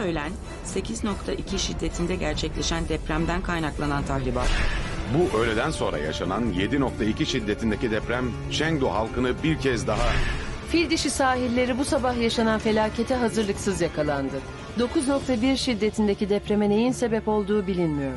öğlen 8.2 şiddetinde gerçekleşen depremden kaynaklanan tahribat. Bu öğleden sonra yaşanan 7.2 şiddetindeki deprem Chengdu halkını bir kez daha... Fil dişi sahilleri bu sabah yaşanan felakete hazırlıksız yakalandı. 9.1 şiddetindeki depreme neyin sebep olduğu bilinmiyor.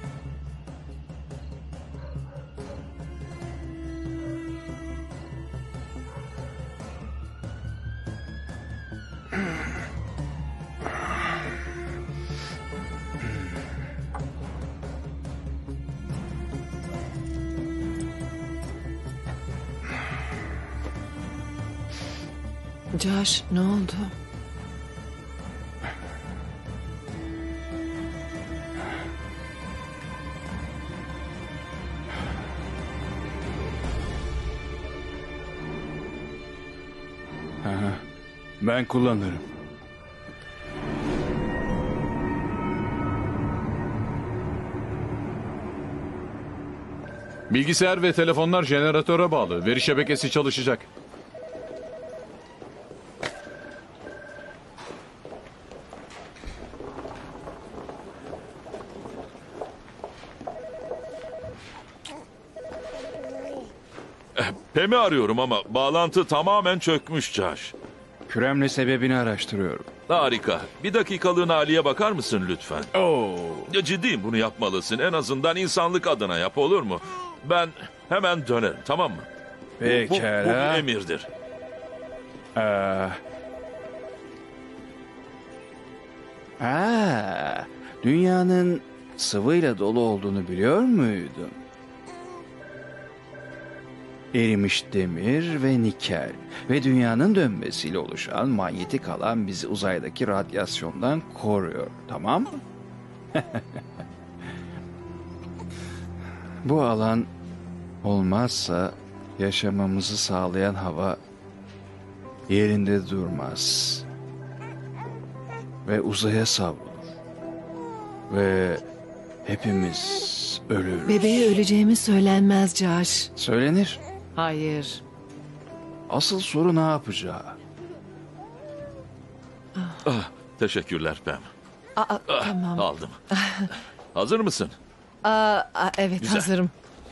Josh, ne oldu? Ben kullanırım. Bilgisayar ve telefonlar jeneratöre bağlı. Veri şebekesi çalışacak. Pem'i arıyorum ama bağlantı tamamen çökmüş Josh. Küremle sebebini araştırıyorum. Harika. Bir dakikalığına Ali'ye bakar mısın lütfen? Oo. Ya ciddiyim, bunu yapmalısın. En azından insanlık adına yap, olur mu? Ben hemen dönerim, tamam mı? Bu Pekala. bir emirdir. Dünyanın sıvıyla dolu olduğunu biliyor muydun? Erimiş demir ve nikel ve dünyanın dönmesiyle oluşan manyetik alan bizi uzaydaki radyasyondan koruyor, tamam mı? Bu alan olmazsa yaşamamızı sağlayan hava yerinde durmaz ve uzaya savrulur ve hepimiz ölürüz. Bebeğe öleceğimi söylenmez Josh. Söylenir. Hayır. Asıl soru ne yapacağı. Teşekkürler Pem. Tamam. Aldım. Hazır mısın? Evet, Güzel. hazırım.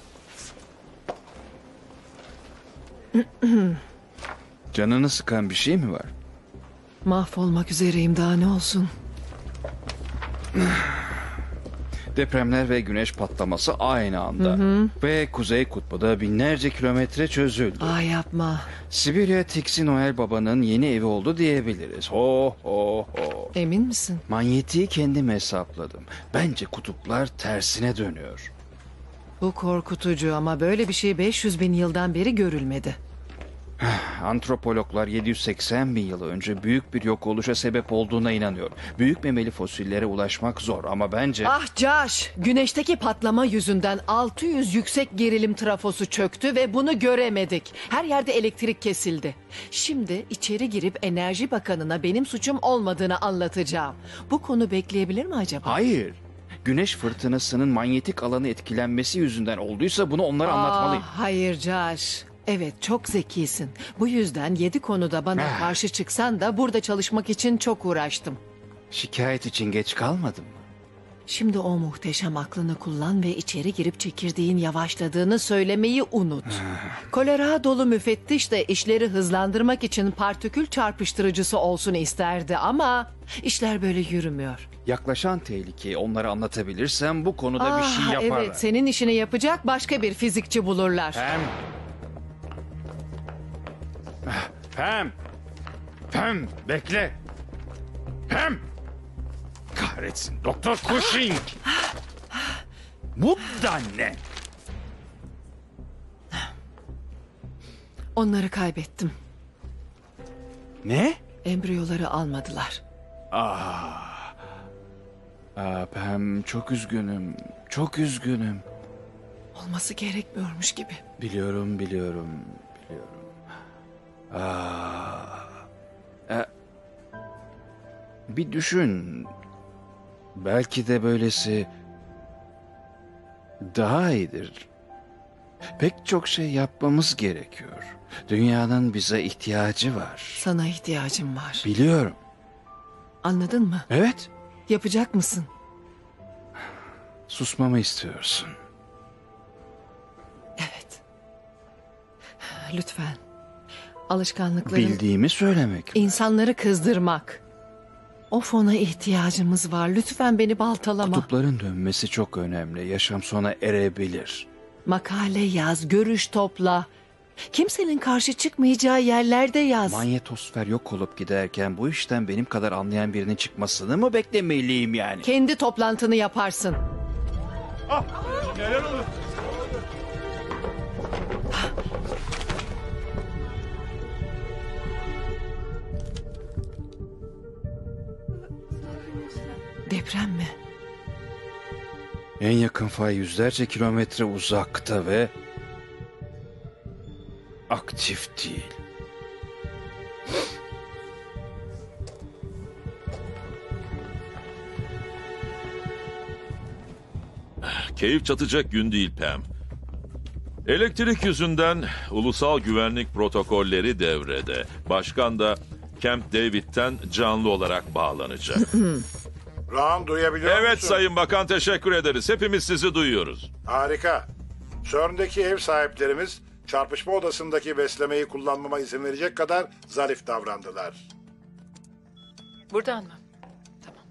Canını sıkan bir şey mi var? Mahvolmak üzereyim, daha ne olsun. Depremler ve güneş patlaması aynı anda. Ve Kuzey Kutbu'da da binlerce kilometre çözüldü. Yapma. Sibirya Tixi Noel Baba'nın yeni evi oldu diyebiliriz. Ho ho ho. Emin misin? Manyetiği kendim hesapladım. Bence kutuplar tersine dönüyor. Bu korkutucu ama böyle bir şey 500 bin yıldan beri görülmedi. Antropologlar 780 bin yıl önce büyük bir yok oluşa sebep olduğuna inanıyor. Büyük memeli fosillere ulaşmak zor ama bence... Josh! Güneşteki patlama yüzünden 600 yüksek gerilim trafosu çöktü ve bunu göremedik. Her yerde elektrik kesildi. Şimdi içeri girip Enerji Bakanı'na benim suçum olmadığını anlatacağım. Bu konu bekleyebilir mi acaba? Hayır. Güneş fırtınasının manyetik alanı etkilenmesi yüzünden olduysa bunu onlara anlatmalıyım. Hayır Josh. Evet, çok zekisin. Bu yüzden 7 konuda bana karşı çıksan da burada çalışmak için çok uğraştım. Şikayet için geç kalmadım mı? Şimdi o muhteşem aklını kullan ve içeri girip çekirdeğin yavaşladığını söylemeyi unut. Colorado'lu müfettiş de işleri hızlandırmak için partikül çarpıştırıcısı olsun isterdi ama işler böyle yürümüyor. Yaklaşan tehlikeyi onlara anlatabilirsem bu konuda bir şey yaparlar. Evet, senin işini yapacak başka bir fizikçi bulurlar. Pem, bekle. Pem! Kahretsin, Doktor Cushing! Bu da ne? Onları kaybettim. Ne? Embriyoları almadılar. Pem, çok üzgünüm. Çok üzgünüm. Olması gerekmiyormuş gibi. Biliyorum. Bir düşün. Belki de böylesi daha iyidir. Pek çok şey yapmamız gerekiyor. Dünyanın bize ihtiyacı var. Sana ihtiyacım var. Biliyorum. Anladın mı? Evet. Yapacak mısın? Susmamı istiyorsun. Evet. Lütfen. Alışkanlıkların Bildiğimi söylemek. insanları kızdırmak. O fona ihtiyacımız var. Lütfen beni baltalama. Kutupların dönmesi çok önemli. Yaşam sona erebilir. Makale yaz, görüş topla. Kimsenin karşı çıkmayacağı yerlerde yaz. Manyetosfer yok olup giderken bu işten benim kadar anlayan birinin çıkmasını mı beklemeliyim yani? Kendi toplantını yaparsın. Deprem mi? En yakın fay yüzlerce kilometre uzakta ve aktif değil. Keyif çatacak gün değil Pam. Elektrik yüzünden ulusal güvenlik protokolleri devrede. Başkan da Camp David'den canlı olarak bağlanacak. Ram duyabiliyor musun? Evet Sayın Bakan, teşekkür ederiz. Hepimiz sizi duyuyoruz. Harika. CERN'deki ev sahiplerimiz çarpışma odasındaki beslemeyi kullanmama izin verecek kadar zarif davrandılar. Buradan mı? Tamam.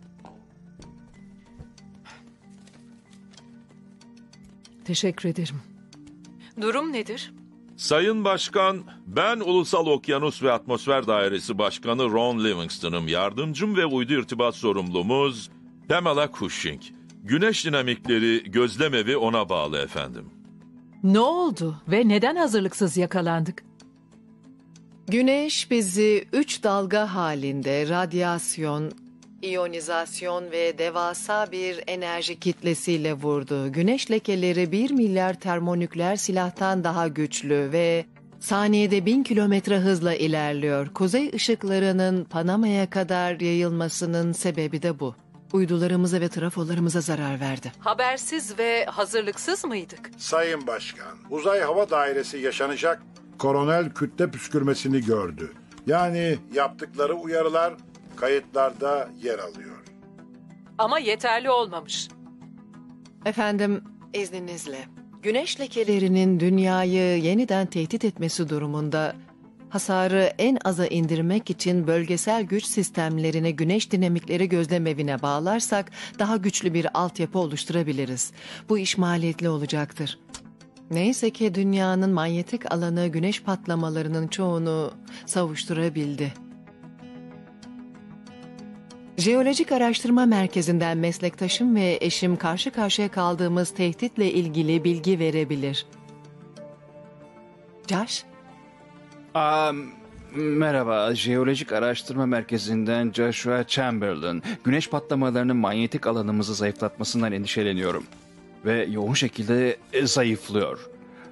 Teşekkür ederim. Durum nedir? Sayın Başkan, ben Ulusal Okyanus ve Atmosfer Dairesi Başkanı Ron Livingston'ım. Yardımcım ve uydu irtibat sorumlumuz Pamela Cushing. Güneş dinamikleri gözlemevi ona bağlı efendim. Ne oldu ve neden hazırlıksız yakalandık? Güneş bizi 3 dalga halinde radyasyon, iyonizasyon ve devasa bir enerji kitlesiyle vurdu. Güneş lekeleri 1 milyar termonükleer silahtan daha güçlü ve saniyede 1000 kilometre hızla ilerliyor. Kuzey ışıklarının Panama'ya kadar yayılmasının sebebi de bu. Uydularımıza ve trafolarımıza zarar verdi. Habersiz ve hazırlıksız mıydık? Sayın Başkan, Uzay Hava Dairesi yaşanacak koronel kütle püskürmesini gördü. Yani yaptıkları uyarılar kayıtlarda yer alıyor. Ama yeterli olmamış. Efendim, izninizle. Güneş lekelerinin dünyayı yeniden tehdit etmesi durumunda hasarı en aza indirmek için bölgesel güç sistemlerini güneş dinamikleri gözlemevine bağlarsak daha güçlü bir altyapı oluşturabiliriz. Bu iş maliyetli olacaktır. Neyse ki dünyanın manyetik alanı güneş patlamalarının çoğunu savuşturabildi. Jeolojik Araştırma Merkezi'nden meslektaşım ve eşim karşı karşıya kaldığımız tehditle ilgili bilgi verebilir. Josh? Merhaba, Jeolojik Araştırma Merkezi'nden Joshua Chamberlain. Güneş patlamalarının manyetik alanımızı zayıflatmasından endişeleniyorum. Ve yoğun şekilde zayıflıyor.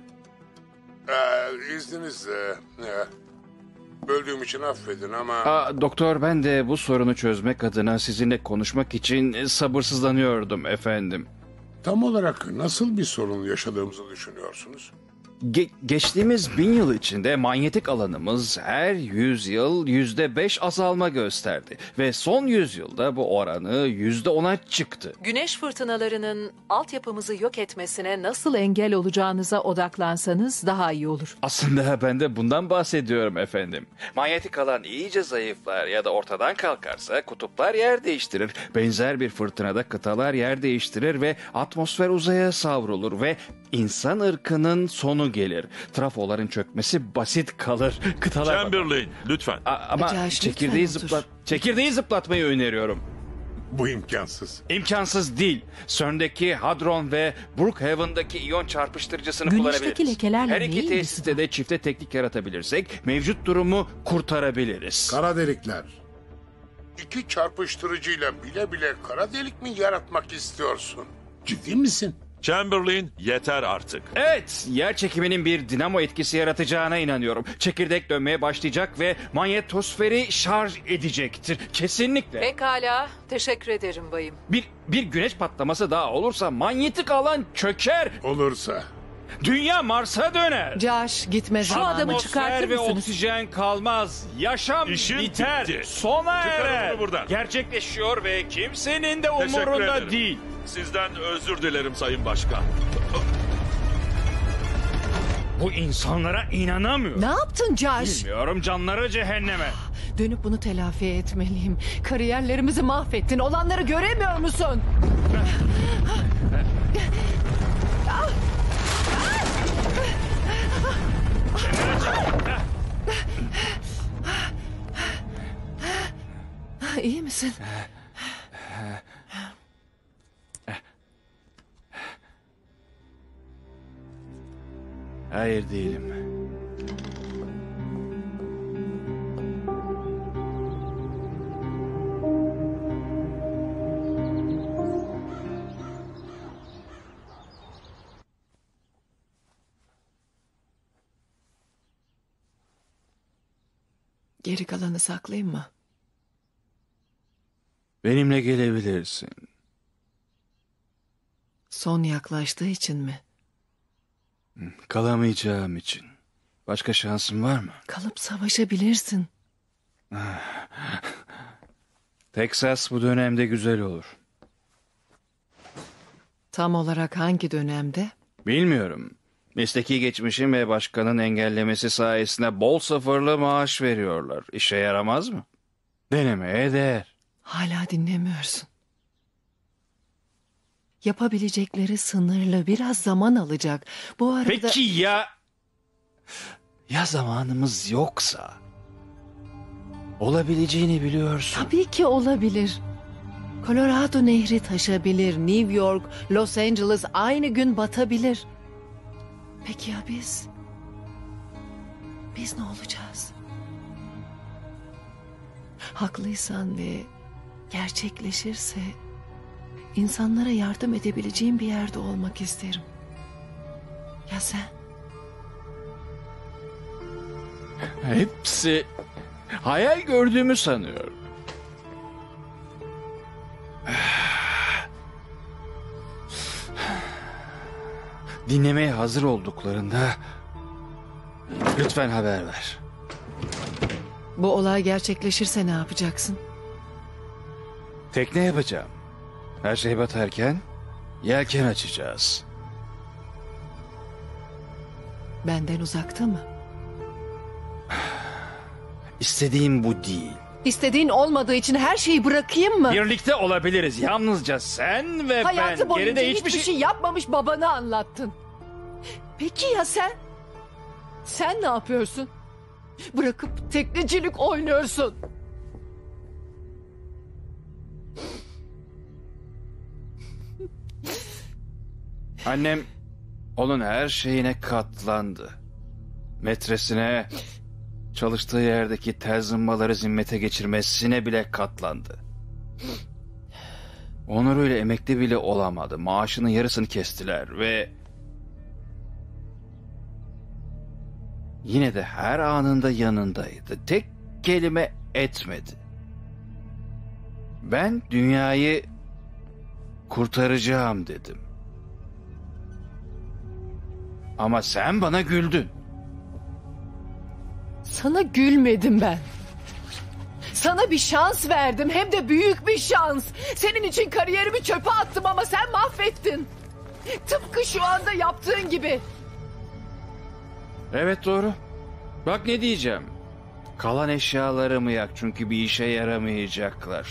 İzninizle böldüğüm için affedin ama... Doktor, ben de bu sorunu çözmek adına sizinle konuşmak için sabırsızlanıyordum efendim. Tam olarak nasıl bir sorun yaşadığımızı düşünüyorsunuz? Geçtiğimiz 1000 yıl içinde manyetik alanımız her 100 yıl %5 azalma gösterdi. Ve son 100 yılda bu oranı %10'a çıktı. Güneş fırtınalarının altyapımızı yok etmesine nasıl engel olacağınıza odaklansanız daha iyi olur. Aslında ben de bundan bahsediyorum efendim. Manyetik alan iyice zayıflar ya da ortadan kalkarsa kutuplar yer değiştirir. Benzer bir fırtınada kıtalar yer değiştirir ve atmosfer uzaya savrulur ve insan ırkının sonu gelir. Trafoların çökmesi basit kalır. Kıtalar... Chamberlain, lütfen. Ama Josh, çekirdeği lütfen otur. çekirdeği zıplatmayı öneriyorum. Bu imkansız. İmkansız değil. CERN'deki Hadron ve Brookhaven'daki iyon çarpıştırıcısını Güneşteki kullanabiliriz. lekelerle Her iki neyin tesiste ilgisi de çifte teknik yaratabilirsek mevcut durumu kurtarabiliriz. Kara delikler. İki çarpıştırıcıyla bile bile kara delik mi yaratmak istiyorsun? Ciddi misin? Chamberlain, yeter artık. Evet, yer çekiminin bir dinamo etkisi yaratacağına inanıyorum. Çekirdek dönmeye başlayacak ve manyetosferi şarj edecektir. Kesinlikle. Pekala, teşekkür ederim bayım. Bir güneş patlaması daha olursa manyetik alan çöker. Olursa Dünya Mars'a döner. Josh, gitme Şu zamanı. adamı çıkartır Ve mısınız? oksijen kalmaz. Yaşam İşin biter. bitti. Sona Çıkarın erer. bunu buradan. Gerçekleşiyor ve kimsenin de Teşekkür umurunda ederim. değil. Sizden özür dilerim Sayın Başkan. Bu insanlara inanamıyorum. Ne yaptın Josh? Bilmiyorum, canları cehenneme. Dönüp bunu telafi etmeliyim. Kariyerlerimizi mahvettin. Olanları göremiyor musun? İyi misin? Hayır değilim. Geri kalanı saklayayım mı? Benimle gelebilirsin. Son yaklaştığı için mi? Kalamayacağım için. Başka şansın var mı? Kalıp savaşabilirsin. Texas bu dönemde güzel olur. Tam olarak hangi dönemde? Bilmiyorum. Mesleki geçmişim ve başkanın engellemesi sayesinde bol sıfırlı maaş veriyorlar. İşe yaramaz mı? Denemeye değer. Hala dinlemiyorsun. Yapabilecekleri sınırlı, biraz zaman alacak. Bu arada... Peki ya... Ya zamanımız yoksa? Olabileceğini biliyorsun. Tabii ki olabilir. Colorado Nehri taşabilir. New York, Los Angeles aynı gün batabilir. Peki ya biz? Biz ne olacağız? Haklıysan ve gerçekleşirse insanlara yardım edebileceğim bir yerde olmak isterim. Ya sen? Hepsi hayal gördüğümü sanıyorum. Dinlemeye hazır olduklarında lütfen haber ver. Bu olay gerçekleşirse ne yapacaksın? Tekne yapacağım. Her şey batarken yelken açacağız. Benden uzakta mı? İstediğim bu değil. İstediğin olmadığı için her şeyi bırakayım mı? Birlikte olabiliriz. Yalnızca sen ve Hayatı ben. boyunca Geride hiçbir şey yapmamış babanı anlattın. Peki ya sen? Sen ne yapıyorsun? Bırakıp teknecilik oynuyorsun. Annem onun her şeyine katlandı. Metresine, çalıştığı yerdeki tel zımbaları zimmete geçirmesine bile katlandı. Onur öyle emekli bile olamadı. Maaşının yarısını kestiler ve... Yine de her anında yanındaydı. Tek kelime etmedi. Ben dünyayı kurtaracağım dedim. Ama sen bana güldün. Sana gülmedim ben. Sana bir şans verdim, hem de büyük bir şans. Senin için kariyerimi çöpe attım ama sen mahvettin. Tıpkı şu anda yaptığın gibi. Evet doğru. Bak ne diyeceğim. Kalan eşyalarımı yak çünkü bir işe yaramayacaklar.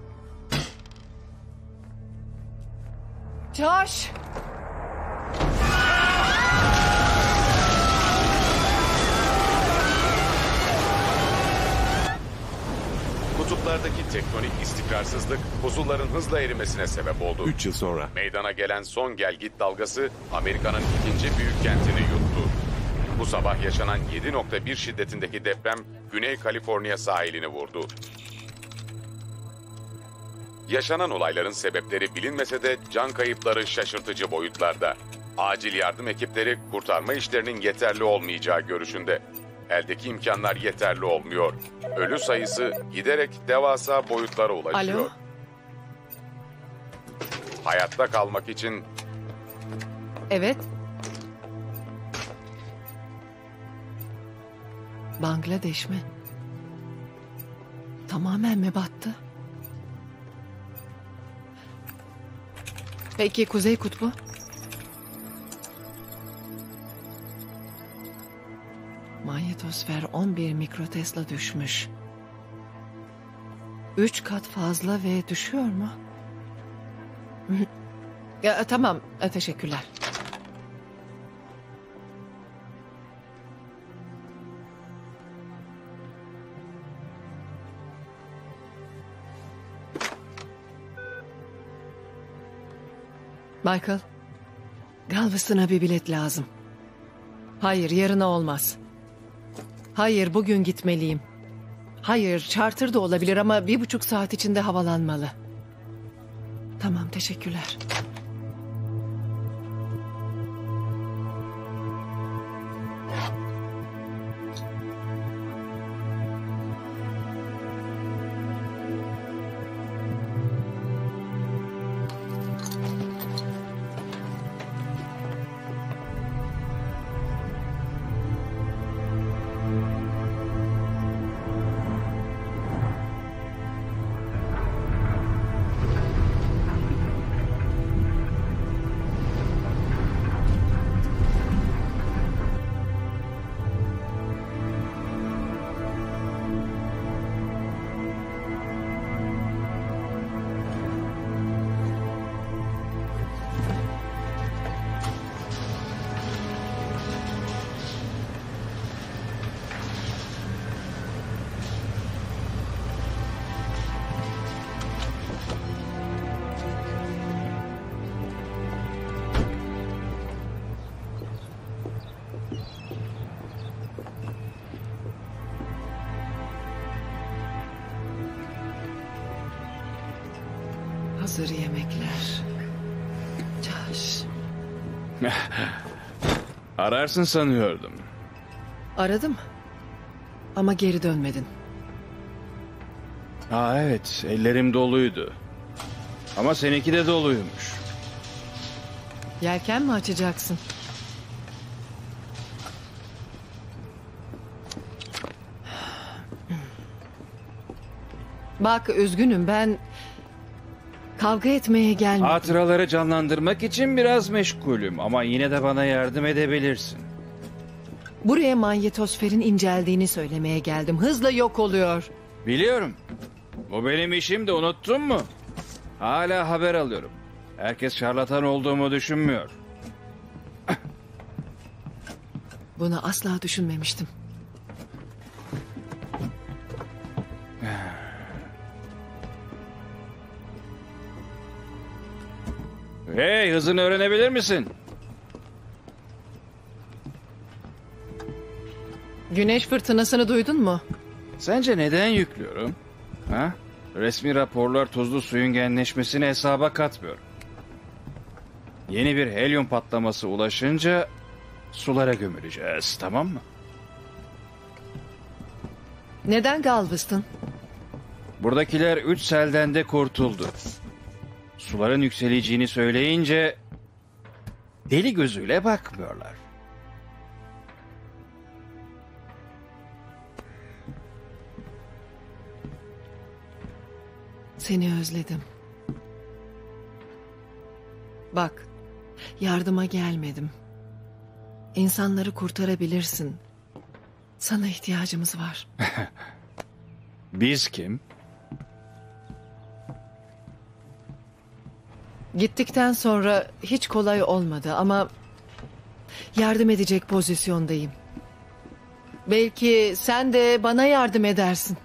Josh! Kutuplardaki tektonik istikrarsızlık buzulların hızla erimesine sebep oldu. 3 yıl sonra. Meydana gelen son gelgit dalgası Amerika'nın ikinci büyük kentini yuttu. Bu sabah yaşanan 7.1 şiddetindeki deprem Güney Kaliforniya sahilini vurdu. Yaşanan olayların sebepleri bilinmese de can kayıpları şaşırtıcı boyutlarda. Acil yardım ekipleri kurtarma işlerinin yeterli olmayacağı görüşünde. Eldeki imkanlar yeterli olmuyor. Ölü sayısı giderek devasa boyutlara ulaşıyor. Alo? Hayatta kalmak için Evet. Bangladeş mi? Tamamen mi battı? Peki Kuzey Kutbu? Manyetosfer 11 mikrotesla düşmüş. 3 kat fazla ve düşüyor mu? Ya, tamam, teşekkürler. Michael, Galveston'a bir bilet lazım. Hayır, yarına olmaz. Hayır, bugün gitmeliyim. Hayır, charter da olabilir ama 1,5 saat içinde havalanmalı. Tamam, teşekkürler. Hazır yemekler. Josh. Ararsın sanıyordum. Aradım. Ama geri dönmedin. Aa evet, ellerim doluydu. Ama seninki de doluymuş. Yelken mi açacaksın? Bak, üzgünüm, ben kavga etmeye gelmedim. Hatıraları canlandırmak için biraz meşgulüm ama yine de bana yardım edebilirsin. Buraya manyetosferin inceldiğini söylemeye geldim. Hızla yok oluyor. Biliyorum. Bu benim işim de, unuttun mu? Hala haber alıyorum. Herkes şarlatan olduğumu düşünmüyor. Bunu asla düşünmemiştim. Hey, hızını öğrenebilir misin? Güneş fırtınasını duydun mu? Sence neden yüklüyorum? Ha? Resmi raporlar tuzlu suyun genleşmesini hesaba katmıyor. Yeni bir helyum patlaması ulaşınca sulara gömüleceğiz, tamam mı? Neden Galveston? Buradakiler 3 selden de kurtuldu. Suların yükseleceğini söyleyince deli gözüyle bakmıyorlar. Seni özledim. Bak, yardıma gelmedim. İnsanları kurtarabilirsin. Sana ihtiyacımız var. Biz kim? Gittikten sonra hiç kolay olmadı ama yardım edecek pozisyondayım. Belki sen de bana yardım edersin.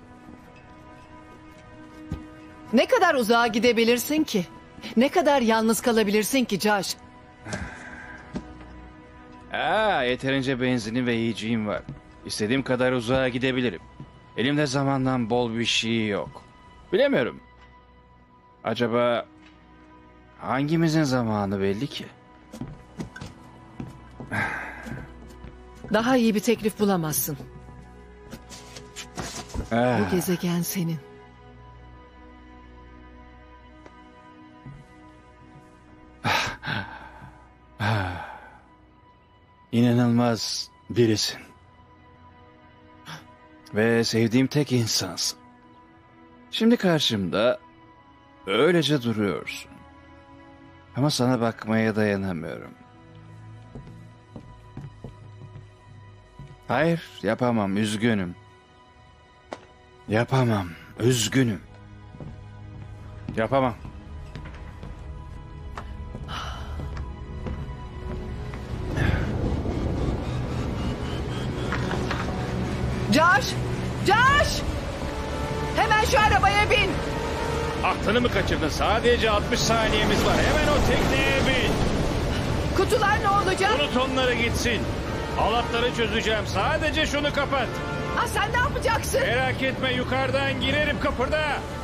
Ne kadar uzağa gidebilirsin ki? Ne kadar yalnız kalabilirsin ki Josh? Yeterince benzinim ve yiyeceğim var. İstediğim kadar uzağa gidebilirim. Elimde zamandan bol bir şey yok. Bilemiyorum. Acaba hangimizin zamanı belli ki? Daha iyi bir teklif bulamazsın. Bu gezegen senin. İnanılmaz birisin. Ve sevdiğim tek insansın. Şimdi karşımda öylece duruyorsun. Ama sana bakmaya dayanamıyorum. Hayır, yapamam, üzgünüm. Yapamam, üzgünüm. Yapamam. Josh! Josh! Hemen şu arabaya bin. Aklını mı kaçırdın? Sadece 60 saniyemiz var. Hemen o tekneye bin. Kutular ne olacak? Unut onları gitsin. Halatları çözeceğim. Sadece şunu kapat. Ah, sen ne yapacaksın? Merak etme, yukarıdan girerim, kapırda.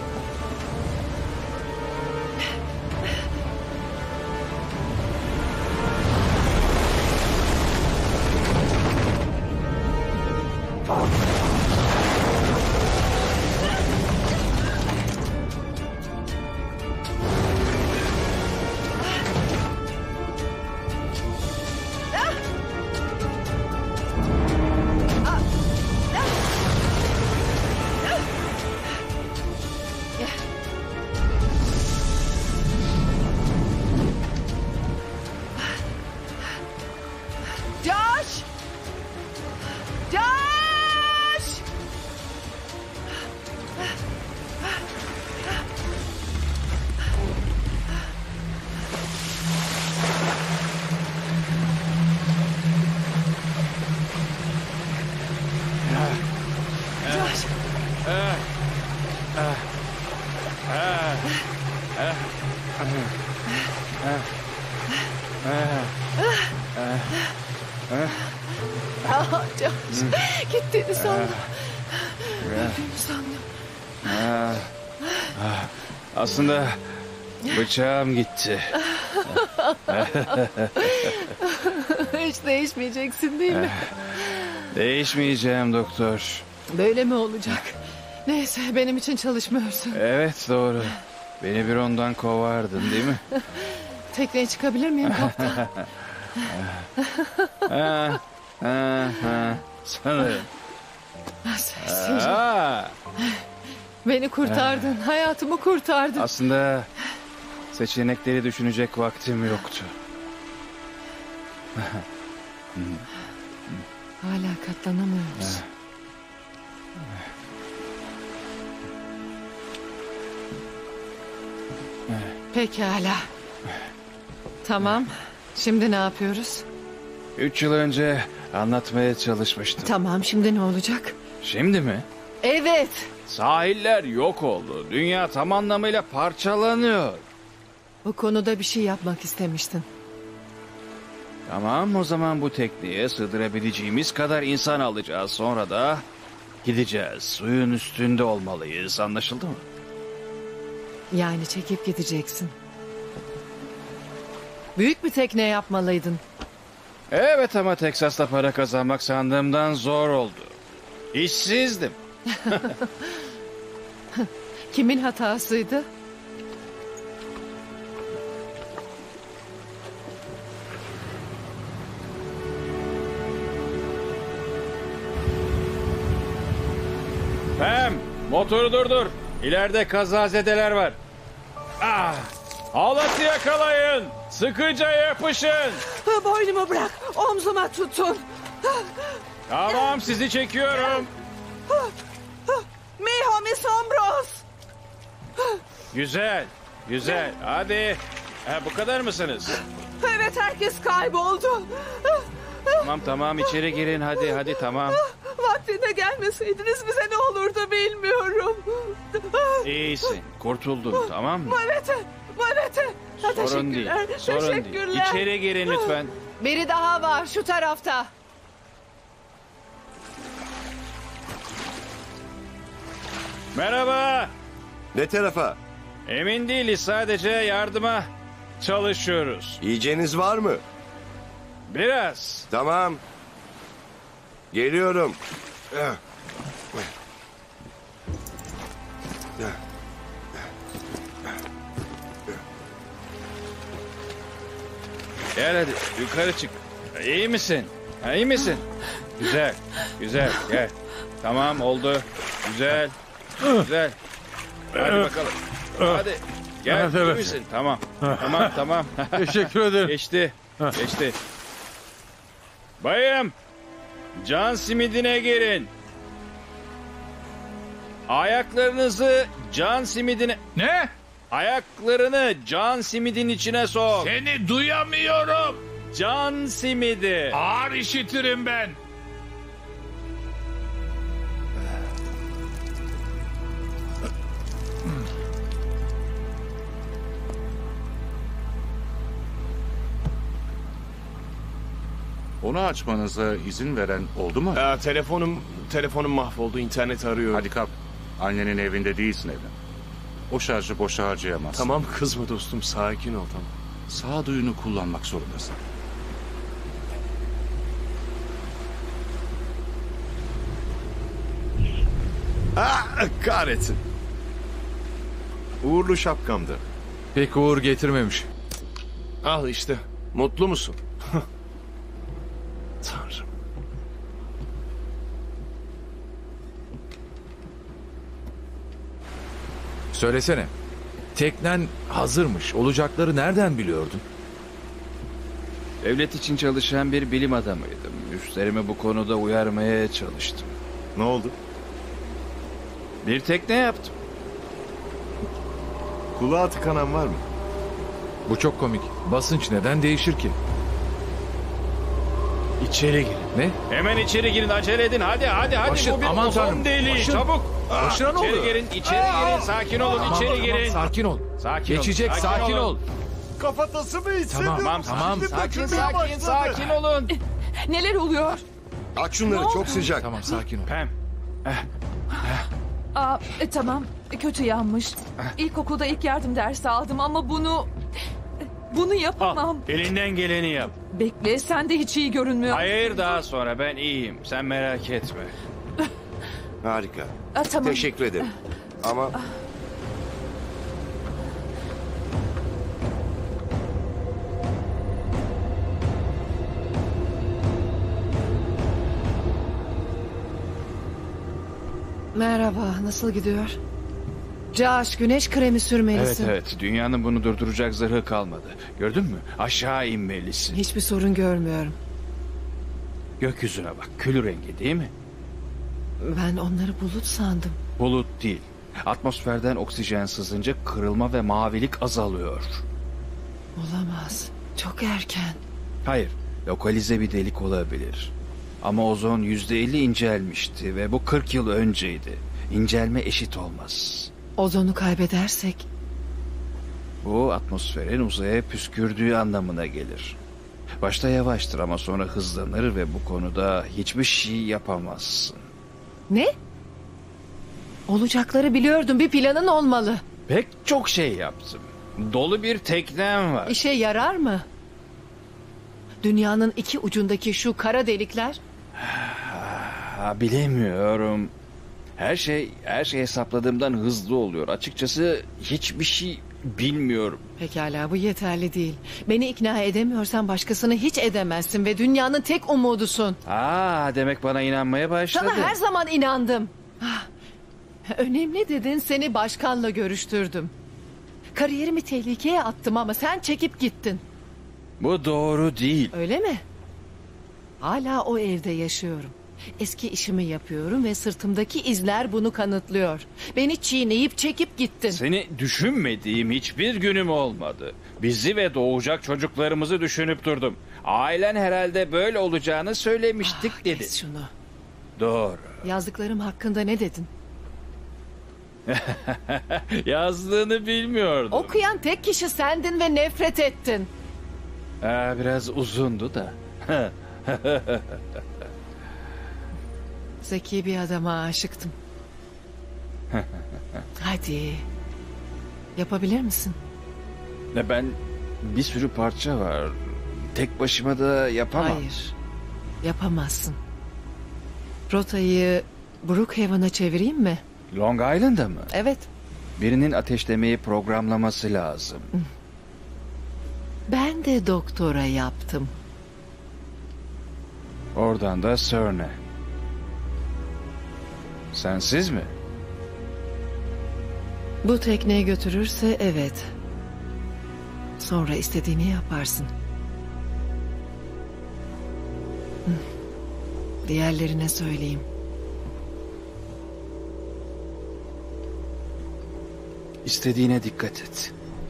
Josh! Josh! Josh! Ah, Josh, gittiğini sandım. Öldüğünü sandım. Aslında bıçağım gitti. Hiç değişmeyeceksin değil mi? Değişmeyeceğim doktor. Böyle mi olacak? Neyse, benim için çalışmıyorsun. Evet, doğru. Beni bir ondan kovardın değil mi? Tekneye çıkabilir miyim kaptan? Sanırım. Sensin. Aa, Beni kurtardın. Hayatımı kurtardın. aslında seçenekleri düşünecek vaktim yoktu. Hala katlanamıyor musun? Pekala. Tamam. Şimdi ne yapıyoruz? 3 yıl önce anlatmaya çalışmıştım. Tamam, şimdi ne olacak? Şimdi mi? Evet. Sahiller yok oldu. Dünya tam anlamıyla parçalanıyor. Bu konuda bir şey yapmak istemiştin. Tamam, o zaman bu tekneye sığdırabileceğimiz kadar insan alacağız. Sonra da gideceğiz. Suyun üstünde olmalıyız. Anlaşıldı mı? Yani çekip gideceksin. Büyük bir tekne yapmalıydın. Evet, ama Teksas'ta para kazanmak sandığımdan zor oldu. İşsizdim. Kimin hatasıydı? Pam, motoru durdur. İleride kazazedeler var. Ah, halatı yakalayın. Sıkıca yapışın. Boynumu bırak. Omzuma tutun. Tamam, sizi çekiyorum. Mijo mis hombros. Güzel, güzel. Hadi. Bu kadar mısınız? Evet, herkes kayboldu. Tamam, içeri girin. Hadi, tamam. Vaktinde gelmeseydiniz bize ne olurdu bilmiyorum. İyisin, kurtuldun, tamam mı? Evet. Sorun değil, sorun değil. Teşekkürler. İçeri girin lütfen. Biri daha var şu tarafta. Merhaba. Ne tarafa? Emin değiliz, sadece yardıma çalışıyoruz. Yiyeceğiniz var mı? Biraz. Tamam. Geliyorum. Gel hadi, yukarı çık. İyi misin? İyi misin? Güzel, gel. Tamam oldu. Güzel. Güzel. Hadi bakalım. Hadi. Gel. Evet, iyi evet. misin? Tamam. Tamam. Teşekkür ederim. Geçti. Bayım. Can simidine girin. Ayaklarınızı can simidine... Ne? Ayaklarını can simidin içine sok. Seni duyamıyorum. Can simidi. Ağır işitirim ben. Onu açmanıza izin veren oldu mu? Telefonum mahvoldu. İnternet arıyor. Hadi kalk. Annenin evinde değilsin evlen. O şarjı boşa harcayamazsın. Tamam kızma dostum. Sakin ol tamam. Sağduyunu kullanmak zorundasın. Kahretsin. Uğurlu şapkamdı. Pek uğur getirmemiş. Al işte. Mutlu musun? Tanrım. Söylesene. Teknen hazırmış. Olacakları nereden biliyordun? Devlet için çalışan bir bilim adamıydım. Üstlerimi bu konuda uyarmaya çalıştım. Ne oldu? Bir tekne yaptım. Kulağa tıkanan var mı? Bu çok komik. Basınç neden değişir ki? İçeri girin. Ne? Hemen içeri girin, acele edin. Hadi. Başın, Bu bir aman ozon tanrım. deliği. Başın. Çabuk. Başına ne İçeri oldu? girin, sakin olun, içeri girin. Sakin ol. Sakin Geçecek, olun, sakin ol. Kafatası mı hissediyorum? Tamam. Sakin olun. Neler oluyor? Aç şunları çok sıcak. Tamam, sakin ol. Pem. Tamam, kötü yanmış. İlkokulda ilk yardım dersi aldım ama bunu yapamam. Elinden geleni yap. Bekle, sen de hiç iyi görünmüyor. Hayır, daha sonra ben iyiyim. Sen merak etme. Harika. Tamam. Teşekkür ederim. Ama Merhaba, nasıl gidiyor? Josh, güneş kremi sürmelisin. Evet. Dünyanın bunu durduracak zırhı kalmadı. Gördün mü? Aşağı inmelisin. Hiçbir sorun görmüyorum. Gökyüzüne bak. Kül rengi değil mi? Ben onları bulut sandım. Bulut değil. Atmosferden oksijen sızınca kırılma ve mavilik azalıyor. Olamaz. Çok erken. Hayır. Lokalize bir delik olabilir. Ama ozon %50 incelmişti ve bu 40 yıl önceydi. İncelme eşit olmaz. Ozonu kaybedersek Bu atmosferin uzaya püskürdüğü anlamına gelir. Başta yavaştır ama sonra hızlanır ve bu konuda hiçbir şey yapamazsın. ne? Olacakları biliyordum. Bir planın olmalı. Pek çok şey yaptım. Dolu bir teknem var. İşe yarar mı? Dünyanın iki ucundaki şu kara delikler. Bilemiyorum. Her şey hesapladığımdan hızlı oluyor. Açıkçası hiçbir şey bilmiyorum. Pekala, bu yeterli değil. Beni ikna edemiyorsan başkasını hiç edemezsin ve dünyanın tek umudusun. Demek bana inanmaya başladın. Sana her zaman inandım. Önemli dedin, seni başkanla görüştürdüm. Kariyerimi tehlikeye attım ama sen çekip gittin. Bu doğru değil. Öyle mi? Hala o evde yaşıyorum. Eski işimi yapıyorum ve sırtımdaki izler bunu kanıtlıyor. Beni çiğneyip çekip gittin. Seni düşünmediğim hiçbir günüm olmadı. Bizi ve doğacak çocuklarımızı düşünüp durdum. Ailen herhalde böyle olacağını söylemiştik dedi. Kes şunu. Doğru. Yazdıklarım hakkında ne dedin? Yazdığını bilmiyordum. Okuyan tek kişi sendin ve nefret ettin. Biraz uzundu da. Zeki bir adama aşıktım. Hadi. Yapabilir misin? Ben bir sürü parça var. Tek başıma da yapamam. Hayır. Yapamazsın. Rotayı Brookhaven'a çevireyim mi? Long Island'a mı? Evet. Birinin ateşlemeyi programlaması lazım. Ben de doktora yaptım. Oradan da CERN'e. Sensiz mi? Bu tekneyi götürürse evet. Sonra istediğini yaparsın. Hı. Diğerlerine söyleyeyim. İstediğine dikkat et.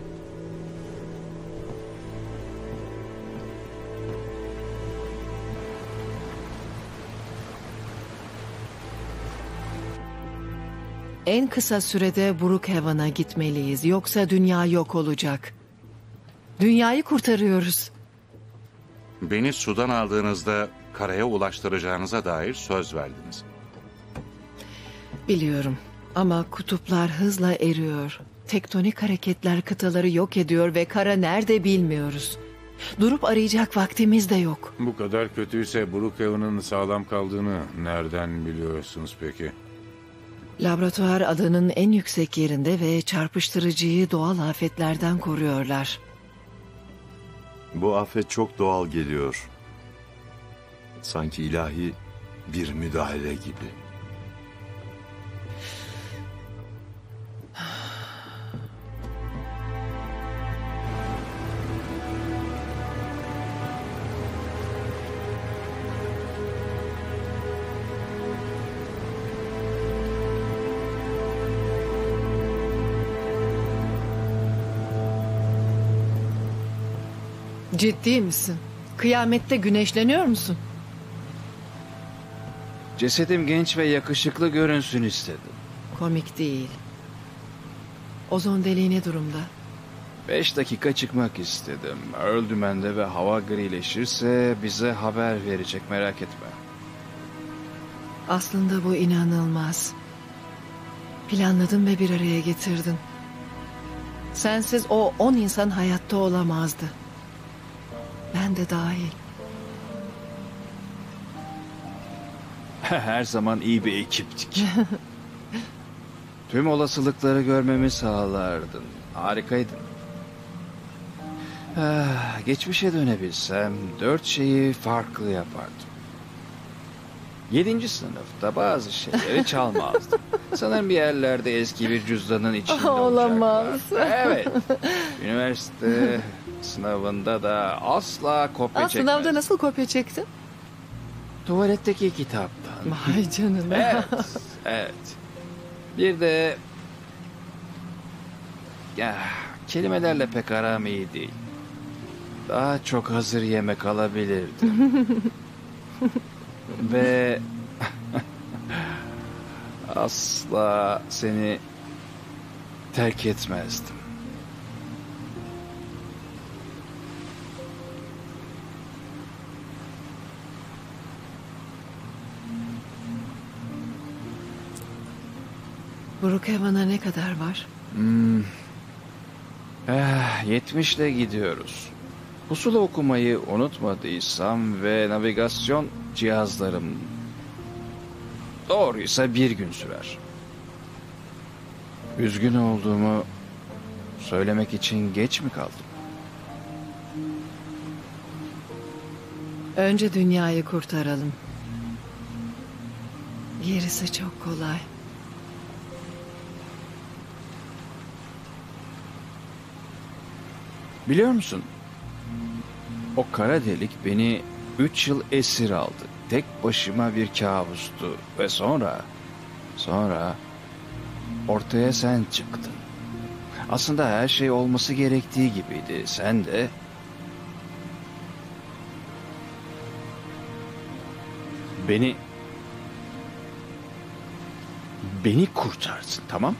En kısa sürede Brookhaven'a gitmeliyiz. Yoksa dünya yok olacak. Dünyayı kurtarıyoruz. Beni sudan aldığınızda karaya ulaştıracağınıza dair söz verdiniz. Biliyorum ama kutuplar hızla eriyor. Tektonik hareketler kıtaları yok ediyor ve kara nerede bilmiyoruz. Durup arayacak vaktimiz de yok. Bu kadar kötüyse Brookhaven'ın sağlam kaldığını nereden biliyorsunuz peki? Laboratuvar adanın en yüksek yerinde ve çarpıştırıcıyı doğal afetlerden koruyorlar. Bu afet çok doğal geliyor. Sanki ilahi bir müdahale gibi. Ciddi misin? Kıyamette güneşleniyor musun? Cesedim genç ve yakışıklı görünsün istedim. Komik değil. Ozon deliği ne durumda? 5 dakika çıkmak istedim. Earl dümende ve hava grileşirse bize haber verecek, merak etme. Aslında bu inanılmaz. Planladın ve bir araya getirdin. Sensiz o 10 insan hayatta olamazdı. Ben de dahil. Her zaman iyi bir ekiptik. Tüm olasılıkları görmemi sağlardın. Harikaydın. Geçmişe dönebilsem 4 şeyi farklı yapardım. 7. sınıfta bazı şeyleri çalmazdım. Sanırım bir yerlerde eski bir cüzdanın içinde Olamaz. Evet. Üniversite sınavında da asla kopya çekmezdim. Sınavda nasıl kopya çektin? Tuvaletteki kitaptan. Vay canına. Evet. Evet. Bir de... Ya, kelimelerle pek aram iyi değil. Daha çok hazır yemek alabilirdim. Ve... asla seni terk etmezdim. Brookhaven'a ne kadar var? 70 ile gidiyoruz. Pusula okumayı unutmadıysam ve navigasyon cihazlarım doğruysa 1 gün sürer. Üzgün olduğumu söylemek için geç mi kaldım? Önce dünyayı kurtaralım. Gerisi çok kolay. Biliyor musun? O kara delik beni 3 yıl esir aldı. Tek başıma bir kabustu. Ve sonra ortaya sen çıktın. Aslında her şey olması gerektiği gibiydi. Sen de beni kurtardın, tamam?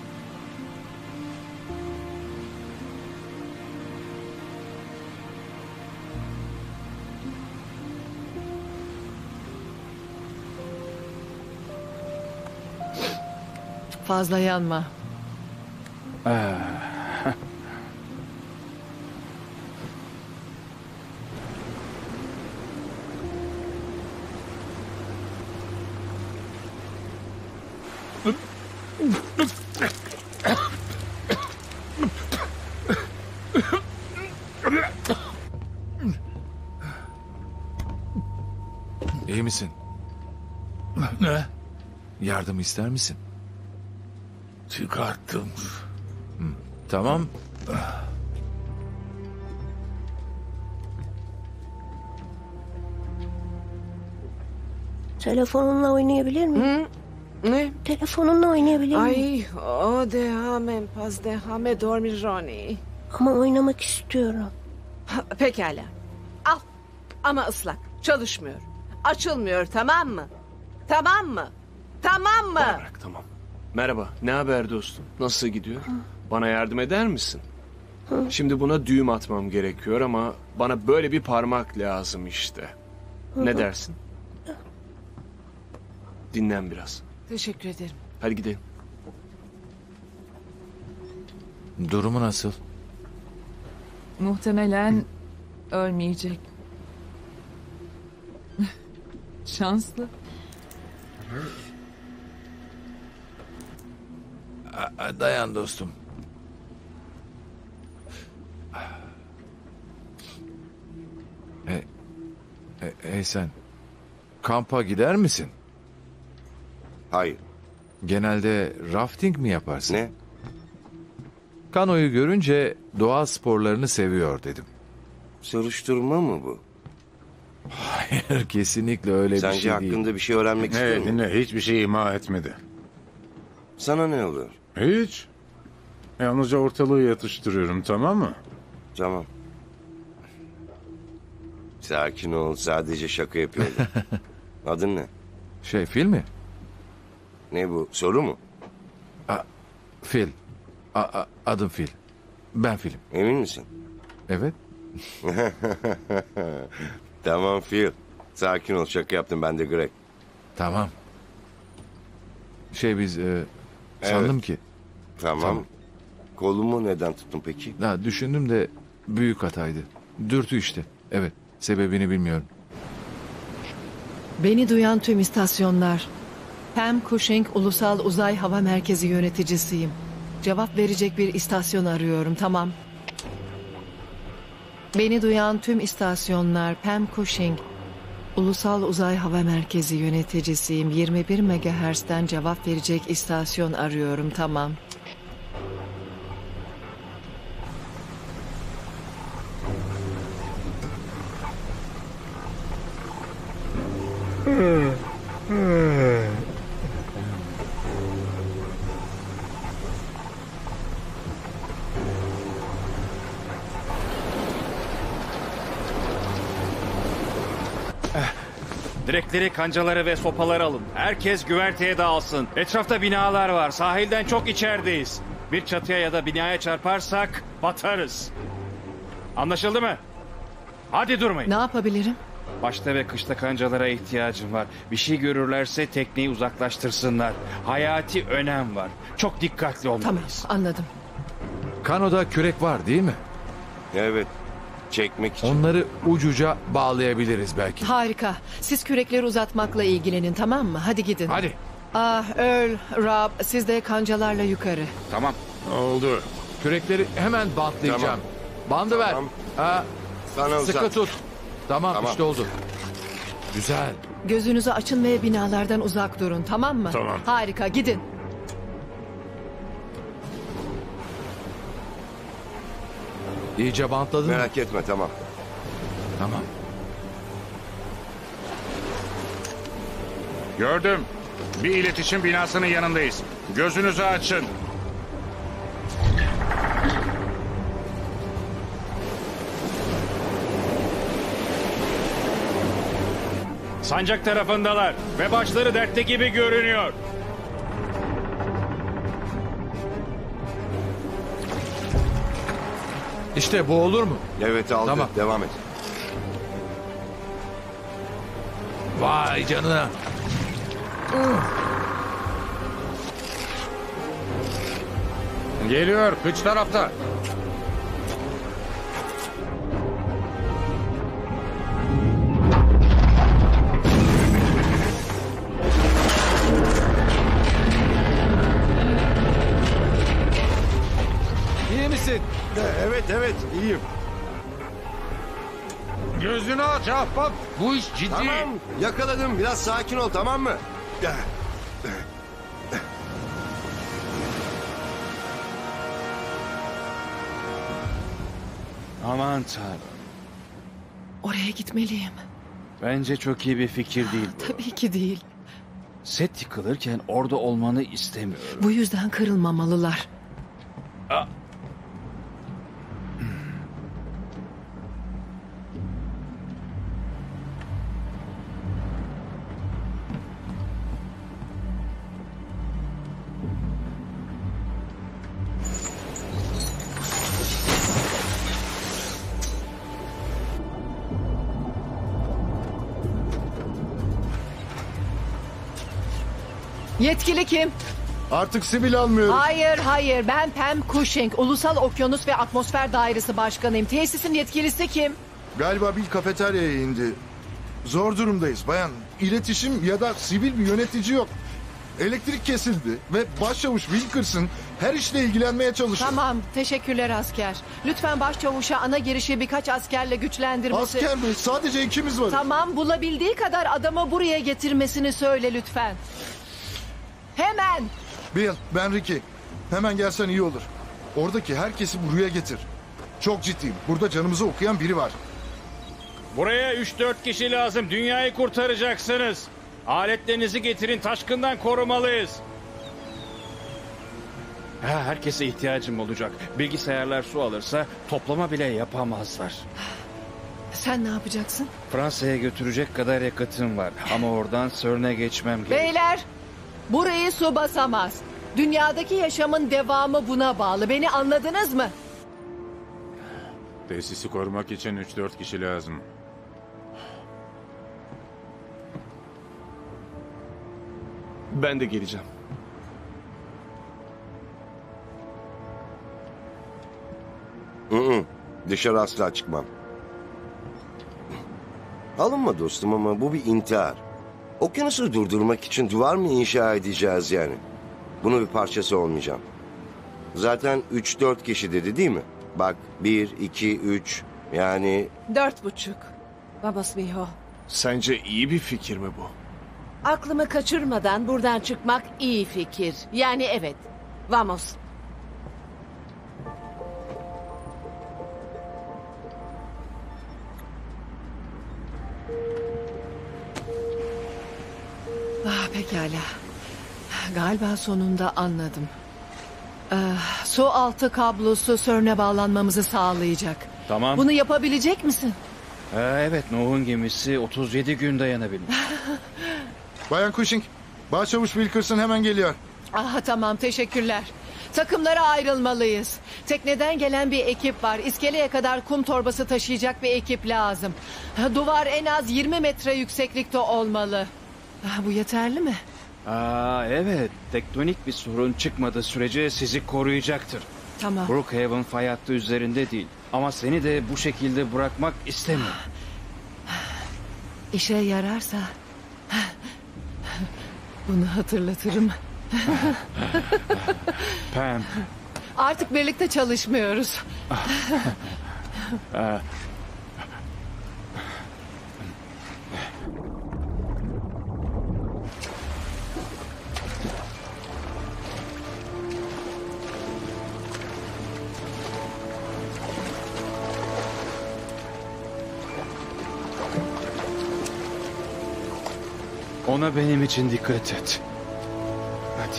Fazla yanma. İyi misin? Ne? Yardım ister misin? Çıkarttım. Tamam. Telefonunla oynayabilir miyim? Ne? Telefonunla oynayabilir miyim? Ay, o déjame en paz, déjame dormir, Ronnie. Ama oynamak istiyorum. Pekala. Al. Ama ıslak. Çalışmıyor. Açılmıyor, tamam mı? Tamam mı? Tamam mı? Bırak, tamam. Merhaba, ne haber dostum? Nasıl gidiyor? Bana yardım eder misin? Şimdi buna düğüm atmam gerekiyor ama bana böyle bir parmak lazım işte. Ne dersin? Dinlen biraz. Teşekkür ederim. Hadi gidelim. Durumu nasıl? Muhtemelen ölmeyecek. Şanslı. Dayan dostum. Hey sen. Kampa gider misin? Hayır. Genelde rafting mi yaparsın? Ne? Kanoyu görünce doğa sporlarını seviyor dedim. Soruşturma mı bu? Hayır, kesinlikle öyle bir şey Sence değil. hakkında bir şey öğrenmek istiyor musun? Dinle, hiçbir şey ima etmedi. Sana ne oluyor? Hiç. Yalnızca ortalığı yatıştırıyorum, tamam mı? Tamam. Sakin ol, sadece şaka yapıyordum. Adın ne? Fil mi? Ne bu, soru mu? Fil. Adım Fil. Ben Fil'im. Emin misin? Evet. Tamam Phil. Sakin ol, şaka yaptım, ben de Greg. Tamam. Biz sandım ki. Tamam. Kolumu neden tuttun peki? Düşündüm de büyük hataydı. Dürtü işte. Evet. Sebebini bilmiyorum. Beni duyan tüm istasyonlar. Pam Cushing Ulusal Uzay Hava Merkezi yöneticisiyim. Cevap verecek bir istasyon arıyorum, tamam. Beni duyan tüm istasyonlar. Pam Cushing Ulusal Uzay Hava Merkezi yöneticisiyim. 21 MHz'den cevap verecek istasyon arıyorum, tamam. Direkleri, kancaları ve sopaları alın. Herkes güverteye dağılsın. Etrafta binalar var. Sahilden çok içerideyiz. Bir çatıya ya da binaya çarparsak batarız. Anlaşıldı mı? Hadi durmayın. Ne yapabilirim? Başta ve kışta kancalara ihtiyacım var. Bir şey görürlerse tekneyi uzaklaştırsınlar. Hayati önem var. Çok dikkatli olmalıyız. Tamam, anladım. Kanoda kürek var değil mi? Evet. Çekmek için. Onları ucuca bağlayabiliriz belki. Harika. Siz kürekleri uzatmakla ilgilenin, tamam mı? Hadi gidin. Hadi. Earl, Rob, siz de kancalarla yukarı. Tamam. Oldu. Kürekleri hemen bantlayacağım. Tamam. Bandı ver. Sana sıkı uzat. tut. Tamam, Tamam. işte oldu. Güzel. Gözünüzü açın ve binalardan uzak durun, tamam mı? Tamam. Harika, gidin. İyice bantladın mı? Merak etme, tamam. Tamam. Gördüm. Bir iletişim binasının yanındayız. Gözünüzü açın. Sancak tarafındalar ve başları dertte gibi görünüyor. İşte bu olur mu? Evet, aldı. Tamam. Devam et. Vay canına. Geliyor, kıç tarafta. İyi misin? Evet, iyiyim. Gözünü aç ahbap. Bu iş ciddi. Tamam, yakaladım. Biraz sakin ol, tamam mı? Aman tanrım. Oraya gitmeliyim. Bence çok iyi bir fikir değil bu. Tabii ki değil. Set yıkılırken orada olmanı istemiyorum. Bu yüzden kırılmamalılar. Yetkili kim? Artık sivil almıyorum. Hayır. Ben Pam Cushing. Ulusal Okyanus ve Atmosfer Dairesi Başkanıyım. Tesisin yetkilisi kim? Galiba Bill kafeteryaya indi. Zor durumdayız bayan. İletişim ya da sivil bir yönetici yok. Elektrik kesildi ve başçavuş Wilkerson her işle ilgilenmeye çalışıyor. Tamam, teşekkürler asker. Lütfen başçavuşa ana girişi birkaç askerle güçlendirmesi... Asker mi? Sadece ikimiz var. Tamam, bulabildiği kadar adamı buraya getirmesini söyle lütfen. Hemen! Bill, ben Ricky. Hemen gelsen iyi olur. Oradaki herkesi buraya getir. Çok ciddiyim. Burada canımızı okuyan biri var. Buraya 3-4 kişi lazım. Dünyayı kurtaracaksınız. Aletlerinizi getirin. Taşkından korumalıyız. Herkese ihtiyacım olacak. Bilgisayarlar su alırsa toplama bile yapamazlar. Sen ne yapacaksın? Fransa'ya götürecek kadar yakıtım var. Ama oradan CERN'e geçmem gerek. Beyler! Burayı su basamaz. Dünyadaki yaşamın devamı buna bağlı. Beni anladınız mı? Tesisi korumak için 3-4 kişi lazım. Ben de geleceğim. Dışarı asla çıkmam. Alınma dostum ama bu bir intihar. Okyanusu durdurmak için duvar mı inşa edeceğiz yani? Bunun bir parçası olmayacağım. Zaten 3-4 kişi dedi değil mi? Bak 1, 2, 3 yani... 4,5. Vamos mijo. Sence iyi bir fikir mi bu? Aklımı kaçırmadan buradan çıkmak iyi fikir. Yani evet. Vamos. Pekala. Galiba sonunda anladım. Su altı kablosu CERN'e bağlanmamızı sağlayacak. Tamam. Bunu yapabilecek misin? Evet, Nuh'un gemisi 37 gün dayanabilir. Bayan Cushing, başçavuş Wilkerson hemen geliyor. Tamam, teşekkürler. Takımlara ayrılmalıyız. Tekneden gelen bir ekip var. İskeleye kadar kum torbası taşıyacak bir ekip lazım. Duvar en az 20 metre yükseklikte olmalı. Bu yeterli mi? Evet, tektonik bir sorun çıkmadığı sürece sizi koruyacaktır. Tamam. Brookhaven fay hattı üzerinde değil. Ama seni de bu şekilde bırakmak istemiyorum. İşe yararsa bunu hatırlatırım. Pam. Artık birlikte çalışmıyoruz. Ona benim için dikkat et. Hadi.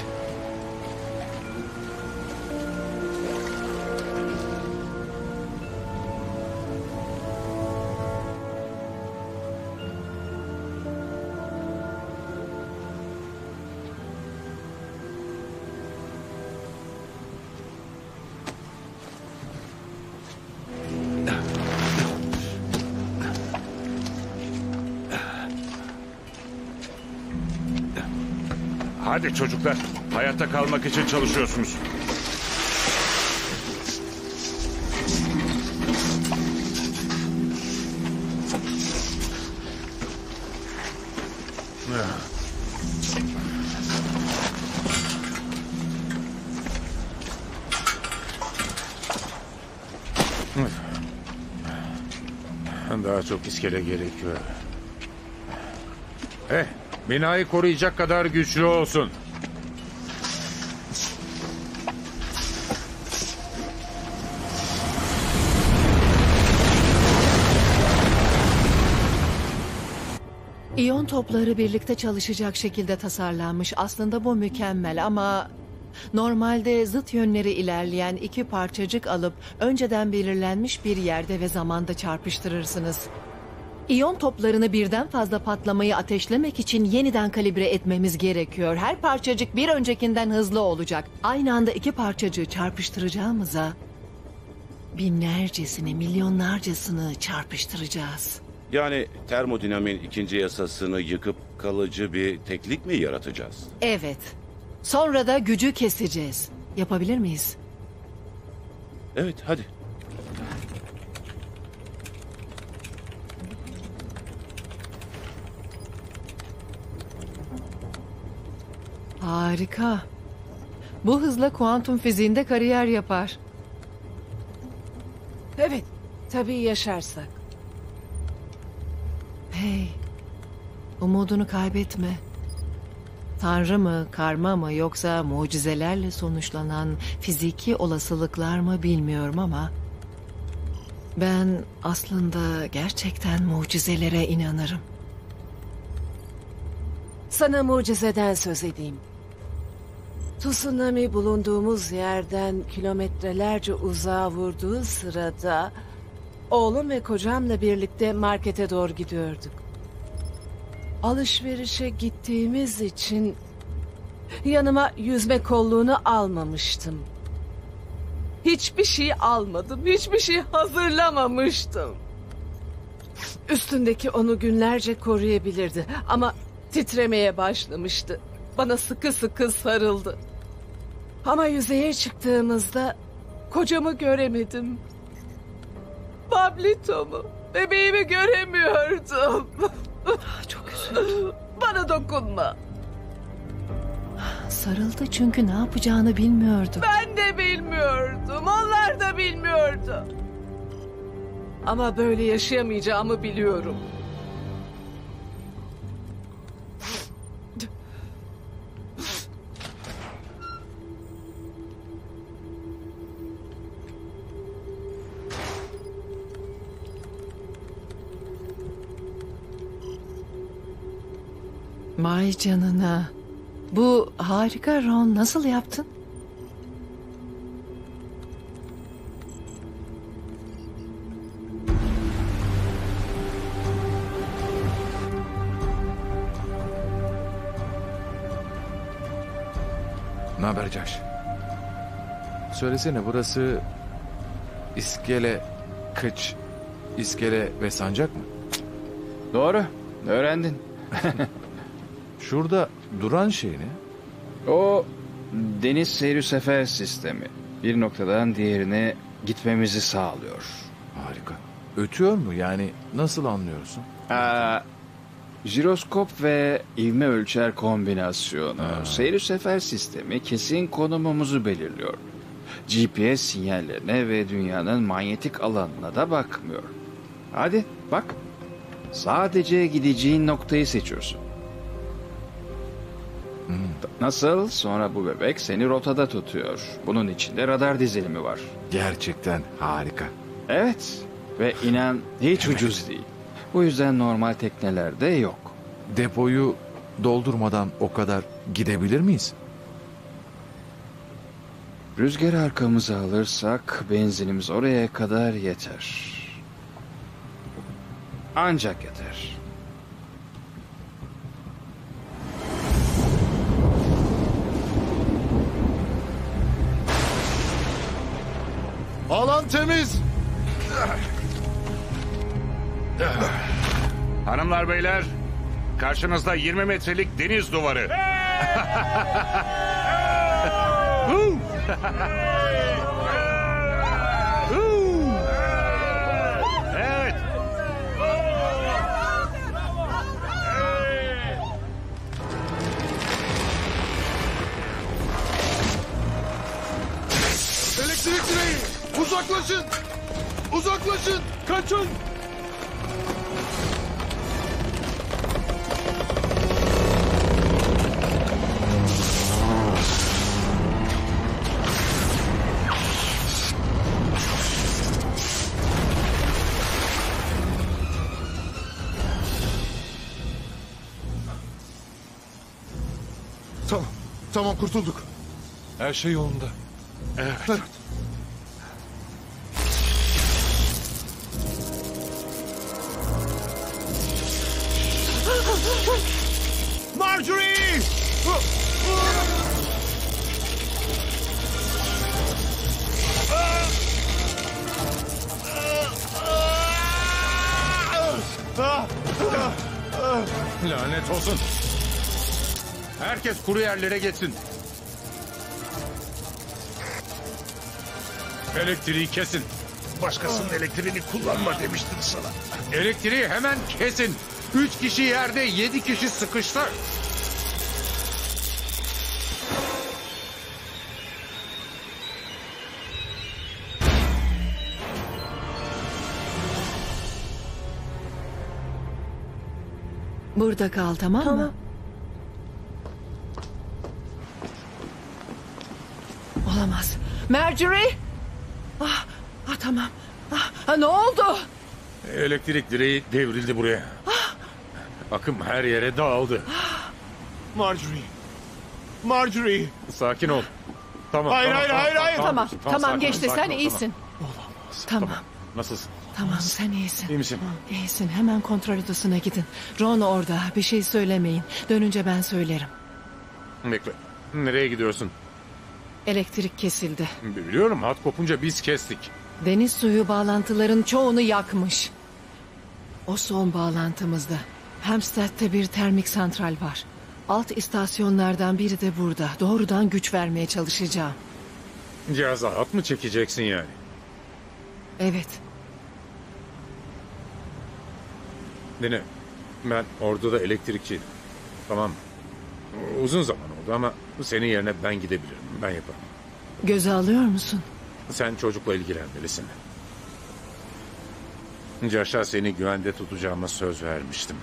Hadi çocuklar, hayatta kalmak için çalışıyorsunuz. Daha çok iskele gerekiyor. Binayı koruyacak kadar güçlü olsun. İyon topları birlikte çalışacak şekilde tasarlanmış. Aslında bu mükemmel ama normalde zıt yönleri ilerleyen iki parçacık alıp önceden belirlenmiş bir yerde ve zamanda çarpıştırırsınız. İyon toplarını birden fazla patlamayı ateşlemek için yeniden kalibre etmemiz gerekiyor. Her parçacık bir öncekinden hızlı olacak. Aynı anda iki parçacığı çarpıştıracağımıza binlercesini, milyonlarcasını çarpıştıracağız. Yani termodinamiğin ikinci yasasını yıkıp kalıcı bir teklik mi yaratacağız? Evet. Sonra da gücü keseceğiz. Yapabilir miyiz? Evet, hadi. Harika. Bu hızla kuantum fiziğinde kariyer yapar. Evet, tabii yaşarsak. Hey, umudunu kaybetme. Tanrı mı, karma mı yoksa mucizelerle sonuçlanan fiziki olasılıklar mı bilmiyorum ama ben aslında gerçekten mucizelere inanırım. Sana mucizeden söz edeyim. Tsunami bulunduğumuz yerden kilometrelerce uzağa vurduğu sırada oğlum ve kocamla birlikte markete doğru gidiyorduk. Alışverişe gittiğimiz için yanıma yüzme kolluğunu almamıştım. Hiçbir şey almadım, hiçbir şey hazırlamamıştım. Üstündeki onu günlerce koruyabilirdi ama titremeye başlamıştı. Bana sıkı sıkı sarıldı. Ama yüzeye çıktığımızda kocamı göremedim. Pablito'mu, bebeğimi göremiyordum. Çok üzüldüm. Bana dokunma. Sarıldı çünkü ne yapacağını bilmiyordu. Ben de bilmiyordum, onlar da bilmiyordu. Ama böyle yaşayamayacağımı biliyorum. Vay canına. Bu harika Ron. Nasıl yaptın? Ne haber Josh? Söylesene burası iskele, kıç, iskele ve sancak mı? Doğru. Öğrendin. Şurada duran şey ne? O deniz seyri sefer sistemi. Bir noktadan diğerine gitmemizi sağlıyor. Harika. Ötüyor mu? Yani nasıl anlıyorsun? Jiroskop ve ivme ölçer kombinasyonu. Seyri sefer sistemi kesin konumumuzu belirliyor. GPS sinyallerine ve dünyanın manyetik alanına da bakmıyor. Hadi bak. Sadece gideceğin noktayı seçiyorsun. Nasıl? Sonra bu bebek seni rotada tutuyor. Bunun içinde radar dizilimi var. Gerçekten harika. Evet. Ve inan hiç ucuz değil. Bu yüzden normal teknelerde yok. Depoyu doldurmadan o kadar gidebilir miyiz? Rüzgarı arkamıza alırsak benzinimiz oraya kadar yeter. Ancak yeter. Alan temiz. Hanımlar beyler, karşınızda 20 metrelik deniz duvarı. Evet. Elektrik direği. Uzaklaşın. Uzaklaşın. Kaçın. Tamam kurtulduk. Her şey yolunda. Evet. Marjorie! Lanet olsun. Herkes kuru yerlere geçsin. Elektriği kesin. Başkasının elektriğini kullanma demiştim sana. Elektriği hemen kesin. 3 kişi yerde, 7 kişi sıkıştı. Burada kal, tamam mı? Olamaz. Marjorie! Tamam. Ne oldu? Elektrik direği devrildi buraya. Akım her yere dağıldı. Marjorie. Sakin ol. Tamam. Hayır. Tamam geçti, sen sakin ol, iyisin. Tamam. Nasılsın? Tamam, sen iyisin. İyi misin? İyisin, hemen kontrol odasına gidin. Ron orada, bir şey söylemeyin. Dönünce ben söylerim. Bekle. Nereye gidiyorsun? Elektrik kesildi. Biliyorum, hat kopunca biz kestik. Deniz suyu bağlantıların çoğunu yakmış. O son bağlantımızda. Hampstead'te bir termik santral var. Alt istasyonlardan biri de burada. Doğrudan güç vermeye çalışacağım. Cihaza hat mı çekeceksin yani? Evet. Dinle. Ben orduda elektrikçiydim. Tamam. Uzun zaman oldu ama senin yerine ben gidebilirim. Ben yaparım. Göze alıyor musun? Sen çocukla ilgilenmelisin. Caşa seni güvende tutacağıma söz vermiştim.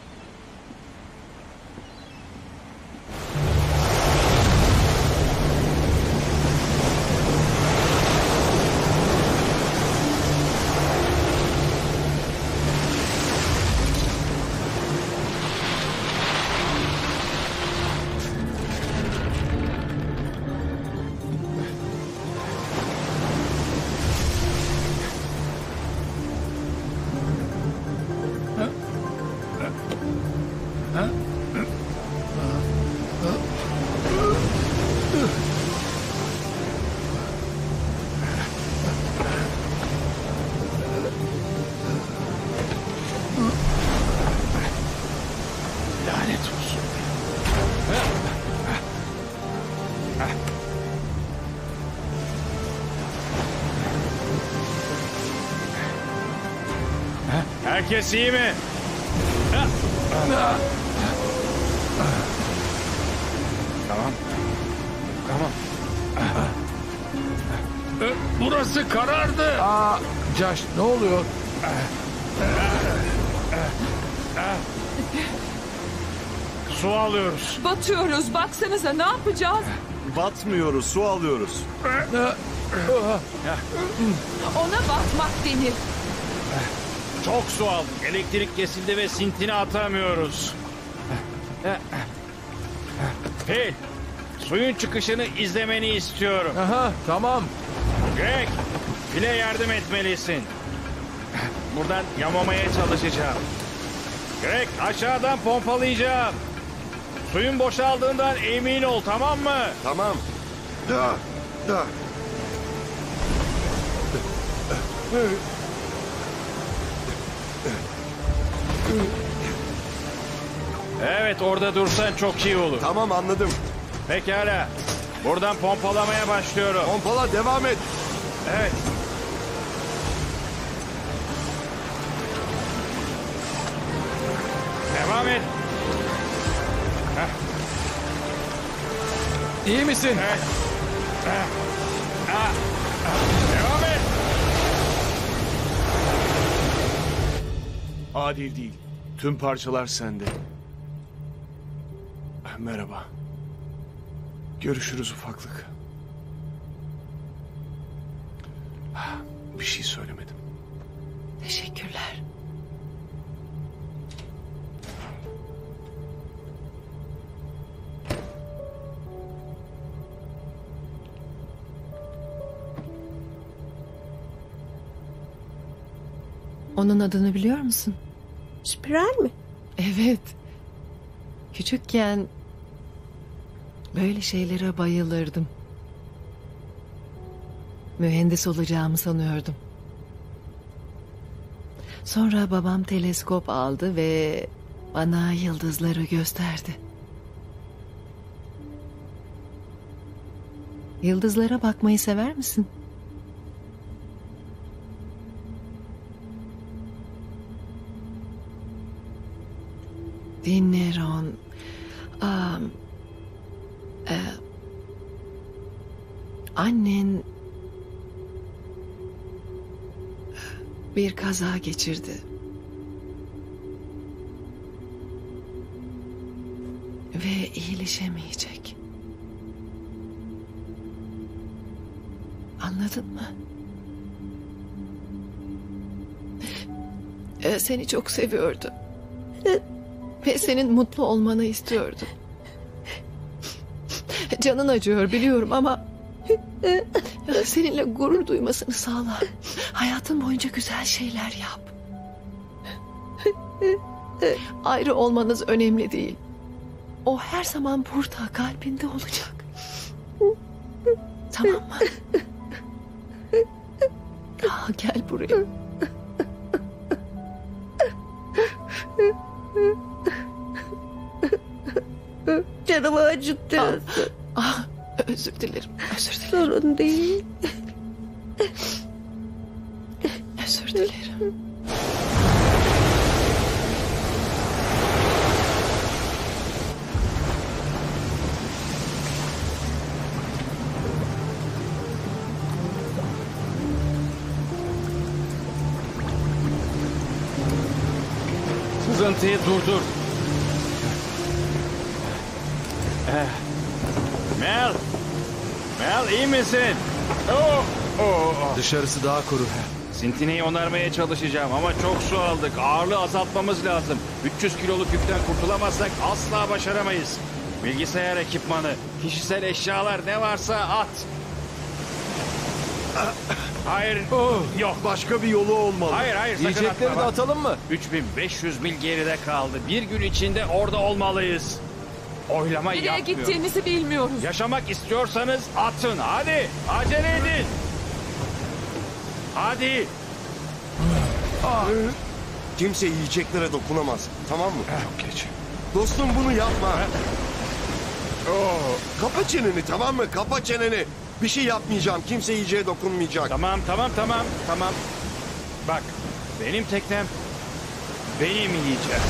Herkes iyi mi? Tamam. Burası karardı. Josh, ne oluyor? Su alıyoruz. Batıyoruz. Baksanıza, ne yapacağız? Batmıyoruz, su alıyoruz. Ona batmak denir. Çok su aldık. Elektrik kesildi ve sintini atamıyoruz. Phil, suyun çıkışını izlemeni istiyorum. Aha, tamam. Greg, Phil'e yardım etmelisin. Buradan yamamaya çalışacağım. Greg, aşağıdan pompalayacağım. Suyun boşaldığından emin ol, tamam mı? Tamam. Evet, orada dursan çok iyi olur. Tamam, anladım. Pekala. Buradan pompalamaya başlıyorum. Pompala, devam et. Evet. Devam et. İyi misin? Evet. Devam et. Adil değil. Tüm parçalar sende. Merhaba. Görüşürüz ufaklık. Bir şey söylemedim. Teşekkürler. Onun adını biliyor musun? Spiral mi? Evet. Küçükken böyle şeylere bayılırdım. Mühendis olacağımı sanıyordum. Sonra babam teleskop aldı ve bana yıldızları gösterdi. Yıldızlara bakmayı sever misin? Dinle Ron. Annen bir kaza geçirdi. Ve iyileşemeyecek. Anladın mı? Seni çok seviyordu. Ve senin mutlu olmanı istiyordu. Canın acıyor biliyorum ama seninle gurur duymasını sağla. Hayatın boyunca güzel şeyler yap. Ayrı olmanız önemli değil. O her zaman burada, kalbinde olacak. Tamam mı? Gel buraya. Canımı acıttı. Özür dilerim. Sorun değil. Özür dilerim. Sızıntıyı durdur. Mel! Mel iyi misin? Dışarısı daha kuru. Sintineyi onarmaya çalışacağım ama çok su aldık. Ağırlığı azaltmamız lazım. 300 kiloluk yükten kurtulamazsak asla başaramayız. Bilgisayar ekipmanı, kişisel eşyalar ne varsa at. Hayır, yok. Başka bir yolu olmalı. Hayır, sakın Yiyecekleri atma. de atalım mı? 3500 mil geride kaldı. Bir gün içinde orada olmalıyız. Oylama Nereye yapmıyorum. gittiğimizi bilmiyoruz. Yaşamak istiyorsanız atın. Hadi, acele edin. Hadi. Kimse yiyeceklere dokunamaz. Tamam mı? Çok geç. Dostum bunu yapma. Kapa çeneni, tamam mı? Kapa çeneni. Bir şey yapmayacağım. Kimse yiyeceğe dokunmayacak. Tamam. Bak, benim teknem, benim yiyeceğim.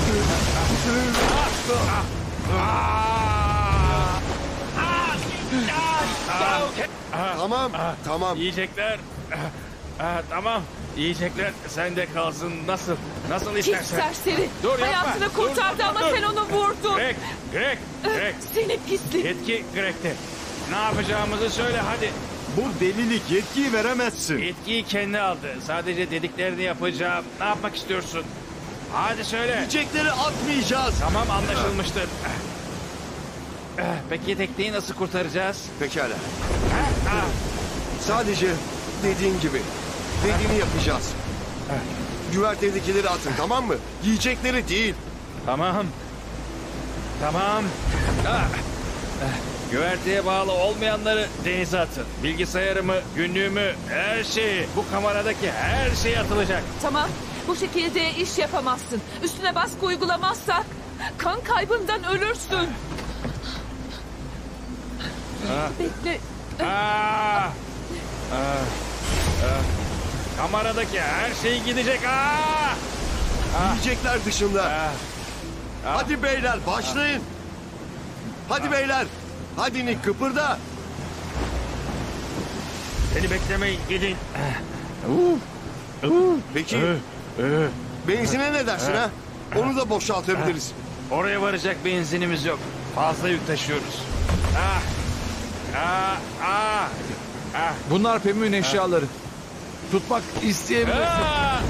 Tamam. Yiyecekler. Tamam. Yiyecekler sende kalsın. Nasıl Pis istersen. serseri. Dur, yapma. Hayatını kurtardı ama sen onu vurdun. Greg. Seni pislik. Yetki Greg'te. Ne yapacağımızı söyle hadi. Bu delilik, yetkiyi veremezsin. Yetkiyi kendi aldı. Sadece dediklerini yapacağım. Ne yapmak istiyorsun? Hadi söyle. Yiyecekleri atmayacağız. Tamam, anlaşılmıştır. Peki tekneyi nasıl kurtaracağız? Pekala. Sadece dediğin gibi. Dediğini yapacağız. Güvertedekileri atın, tamam mı? Yiyecekleri değil. Tamam. Güverteye bağlı olmayanları denize atın. Bilgisayarımı, günlüğümü, her şeyi, bu kameradaki her şey atılacak. Tamam. Bu şekilde iş yapamazsın. Üstüne baskı uygulamazsak kan kaybından ölürsün. Bekle. Kameradaki her şey gidecek. Yiyecekler dışında. Hadi beyler, başlayın. Hadi beyler. Hadi Nick, kıpırda. Beni beklemeyin, gidin. Peki benzine ne dersin ha? Onu da boşaltabiliriz. Oraya varacak benzinimiz yok. Fazla yük taşıyoruz. Bunlar Pem'in eşyaları. Tutmak isteyebilirsin.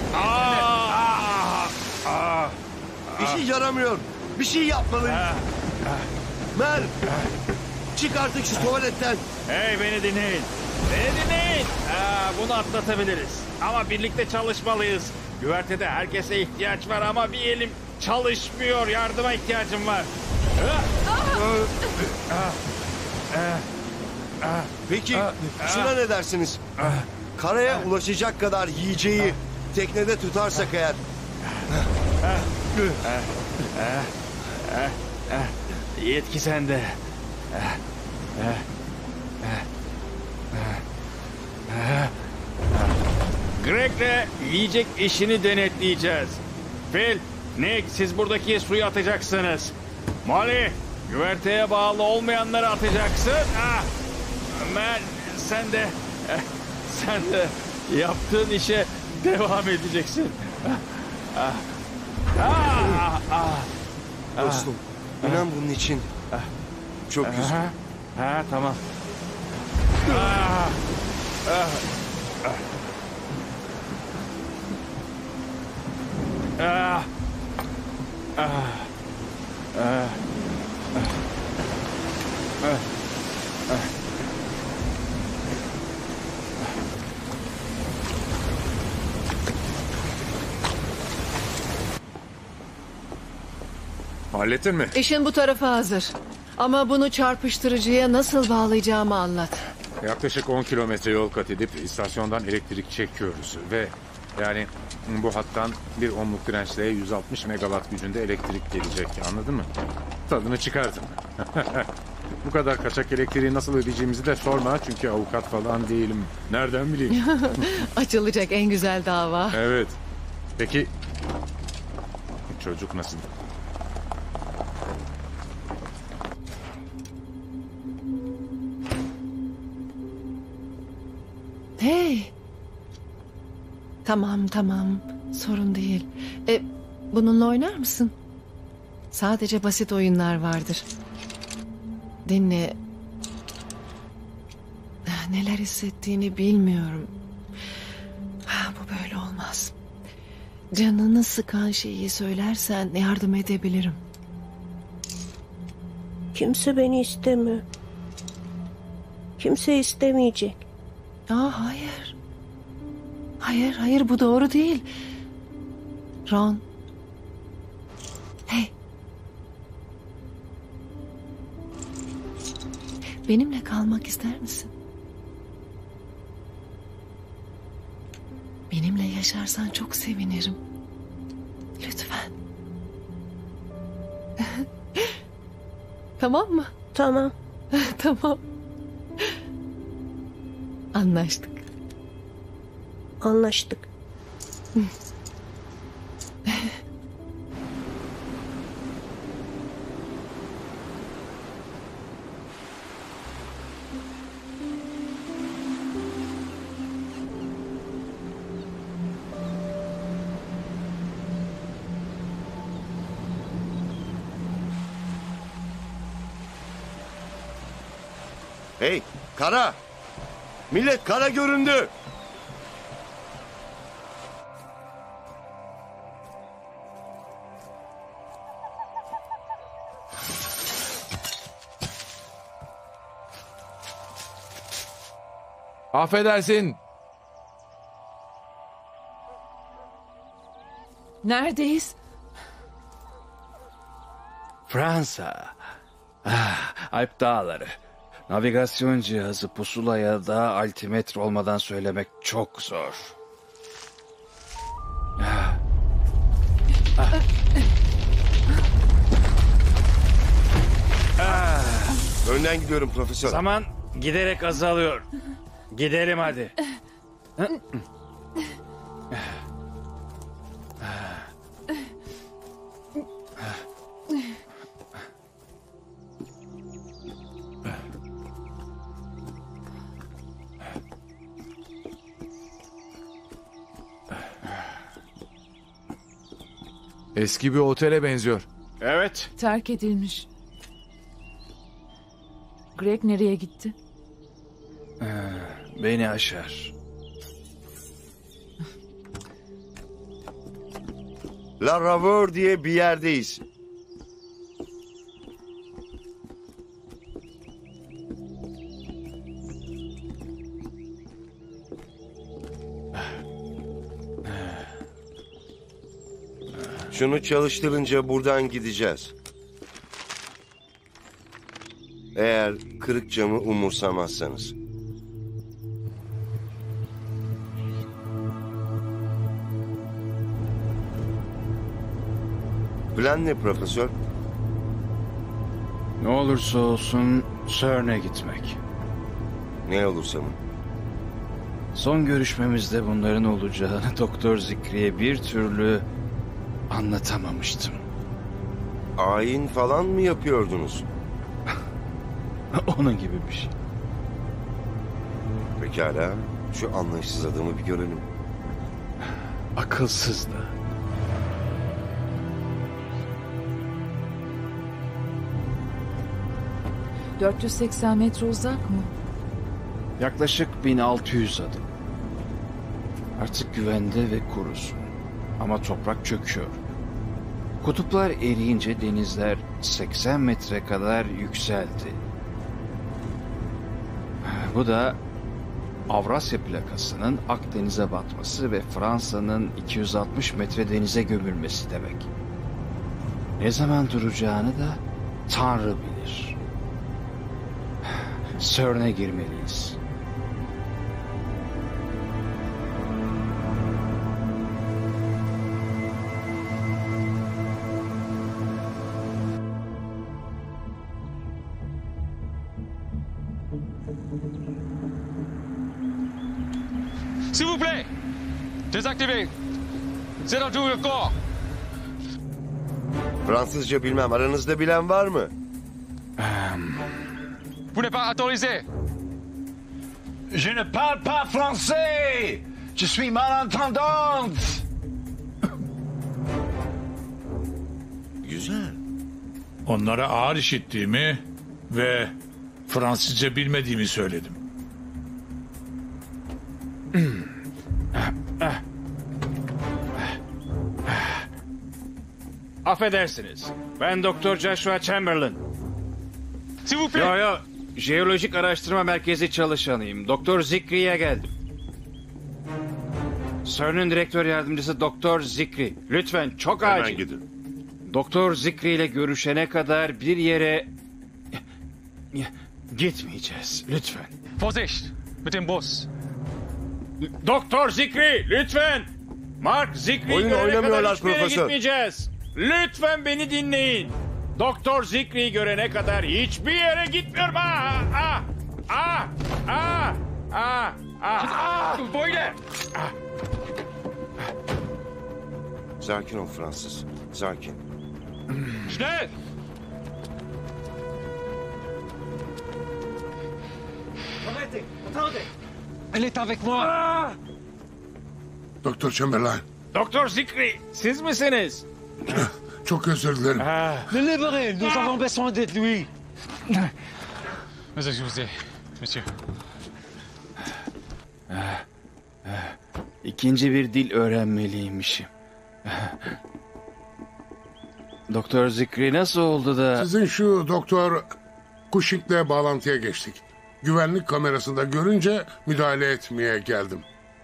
İşi yaramıyor. Bir şey yapmalıyız. Mer, çık artık şu tuvaletten. Hey, beni dinleyin. Bunu atlatabiliriz. Ama birlikte çalışmalıyız. Güvertede herkese ihtiyaç var ama bir elim çalışmıyor. Yardıma ihtiyacım var. Peki şuna ne dersiniz? Karaya ulaşacak kadar yiyeceği teknede tutarsak eğer. Yetki sende. Greg'le yiyecek işini denetleyeceğiz. Phil, Nick siz buradaki suyu atacaksınız. Molly, güverteye bağlı olmayanları atacaksın. Mel, sen de yaptığın işe devam edeceksin. Dostum, inan bunun için çok üzgünüm. Tamam. Hallettin mi? İşin bu tarafı hazır. Ama bunu çarpıştırıcıya nasıl bağlayacağımı anlat. Yaklaşık 10 kilometre yol kat edip istasyondan elektrik çekiyoruz ve yani bu hattan bir ohmluk dirençle 160 megawatt gücünde elektrik gelecek. Anladın mı? Tadını çıkardım. Bu kadar kaçak elektriği nasıl ödeyeceğimizi de sorma çünkü avukat falan değilim. Nereden bileyim? Açılacak en güzel dava. Evet. Peki çocuk nasıl? Hey. Tamam. Sorun değil. Bununla oynar mısın? Sadece basit oyunlar vardır. Dinle. Neler hissettiğini bilmiyorum. Bu böyle olmaz. Canını sıkan şeyi söylersen yardım edebilirim. Kimse beni istemiyor. Kimse istemeyecek. Hayır. Hayır bu doğru değil. Ron. Hey. Benimle kalmak ister misin? Benimle yaşarsan çok sevinirim. Lütfen. Tamam mı? Tamam. Tamam. Anlaştık. Anlaştık. Hey, kara! Millet kara göründü! Affedersin. Neredeyiz? Fransa. Alp dağları. Navigasyon cihazı, pusula ya da altimetre olmadan söylemek çok zor. Önden gidiyorum profesör. Zaman giderek azalıyor. Gidelim hadi. Eski bir otele benziyor. Evet. Terk edilmiş. Greg nereye gitti? Beni aşar. La Raveur diye bir yerdeyiz. Şunu çalıştırınca buradan gideceğiz. Eğer kırık camı umursamazsanız. Plan ne profesör? Ne olursa olsun CERN'e gitmek. Ne olursa mı? Son görüşmemizde bunların olacağını Doktor Zikri'ye bir türlü anlatamamıştım. Ayin falan mı yapıyordunuz? Onun gibi bir şey. Pekala. Şu anlayışsız adamı bir görelim. Akılsız da. ...480 metre uzak mı? Yaklaşık 1600 adım. Artık güvende ve kurusun. Ama toprak çöküyor. Kutuplar eriyince denizler 80 metre kadar yükseldi. Bu da Avrasya plakasının Akdeniz'e batması ve Fransa'nın 260 metre denize gömülmesi demek. Ne zaman duracağını da Tanrı bilir. CERN'e girmeliyiz. S'il vous plaît, désactivez. C'est dans tout le corps. Fransızca bilmem. Aranızda bilen var mı? Vous n'êtes pas autorisé. Je ne parle pas français. Je suis malentendante. Güzel. Onlara ağır işittiğimi ve Fransızca bilmediğimi söyledim. Affedersiniz. Ben Doktor Joshua Chamberlain. S'il vous plaît. Yo. Jeolojik Araştırma Merkezi çalışanıyım. Doktor Zikri'ye geldim. CERN'ün direktör yardımcısı Doktor Zikri. Lütfen çok Hemen acil. gidin. Doktor Zikri ile görüşene kadar bir yere gitmeyeceğiz. Lütfen. Vorsicht mit dem Bus. Doktor Zikri lütfen. Mark Zikri Oyun görene kadar oynamıyorlar hiçbir yere profesör. gitmeyeceğiz. Lütfen beni dinleyin. Doktor Zikri'yi görene kadar hiçbir yere gitmiyorum. Böyle. Sakin ol Fransız. Sakin. Schnell. Elle est avec moi. Doktor Chamberlain. Doktor Zikri siz misiniz? Çok özür dilerim. Ne libérez, nous avons besoin de lui. Vous excusez, monsieur. İkinci bir dil öğrenmeliymişim. Doktor Zikri nasıl oldu da... Sizin şu Doktor Cushing'le bağlantıya geçtik. Güvenlik kamerasında görünce müdahale etmeye geldim.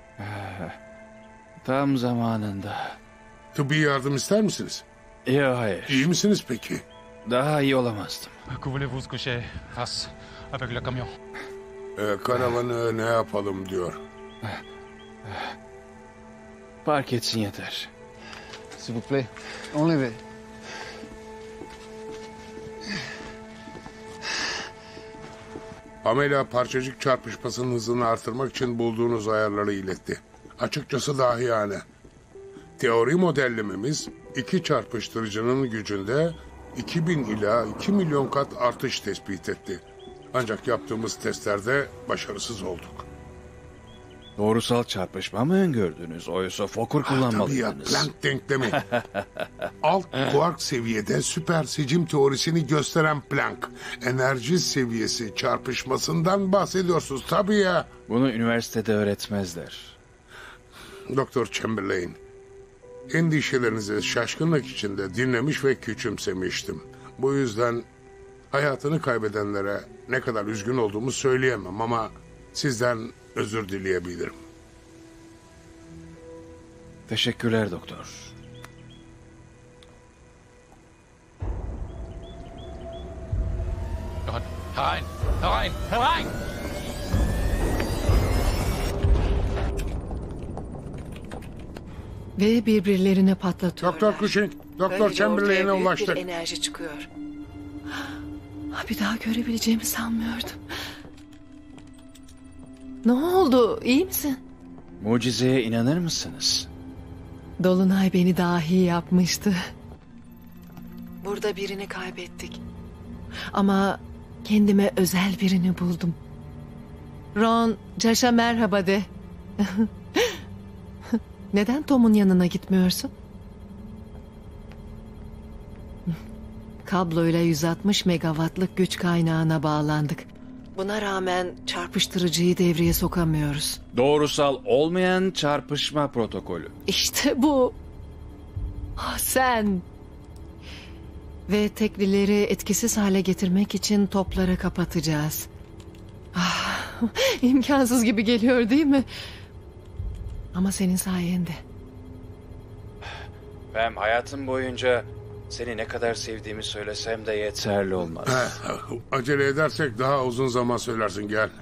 Tam zamanında. Tıbbi yardım ister misiniz? Yok hayır. İyi misiniz peki? Daha iyi olamazdım. Que voulez-vous coucher face avec le camion? Karavanı ne yapalım diyor. Park etsin yeter. S'il vous plaît, enlevez. Amelia parçacık çarpışmasının hızını artırmak için bulduğunuz ayarları iletti. Açıkçası dahiyane. Teori modellememiz iki çarpıştırıcının gücünde 2000 ila 2 milyon kat artış tespit etti. Ancak yaptığımız testlerde başarısız olduk. Doğrusal çarpışma mı öngördünüz? Oysa Fokker Tabii ya, kullanmalıydınız. Planck denklemi. Alt kuark seviyede süper sicim teorisini gösteren Planck. Enerji seviyesi çarpışmasından bahsediyorsunuz tabii ya. Bunu üniversitede öğretmezler. Doktor Chamberlain, endişelerinizi şaşkınlık içinde dinlemiş ve küçümsemiştim. Bu yüzden hayatını kaybedenlere ne kadar üzgün olduğumu söyleyemem ama sizden özür dileyebilirim. Teşekkürler doktor. Herein! Herein! Herein! Ve birbirlerine patlatıyorlar. Doktor Cushing, Doktor Böylece Chamberlain'e ortaya büyük ulaştık. bir enerji çıkıyor. Bir daha görebileceğimi sanmıyordum. Ne oldu? İyi misin? Mucizeye inanır mısınız? Dolunay beni dahi yapmıştı. Burada birini kaybettik. Ama kendime özel birini buldum. Ron, Josh'a merhaba de. Neden Tom'un yanına gitmiyorsun? Kabloyla 160 megawattlık güç kaynağına bağlandık. Buna rağmen çarpıştırıcıyı devreye sokamıyoruz. Doğrusal olmayan çarpışma protokolü. İşte bu. Sen. Ve teklileri etkisiz hale getirmek için topları kapatacağız. İmkansız gibi geliyor değil mi? Ama senin sayende. Ben hayatım boyunca seni ne kadar sevdiğimi söylesem de yeterli olmaz. Acele edersek daha uzun zaman söylersin, gel.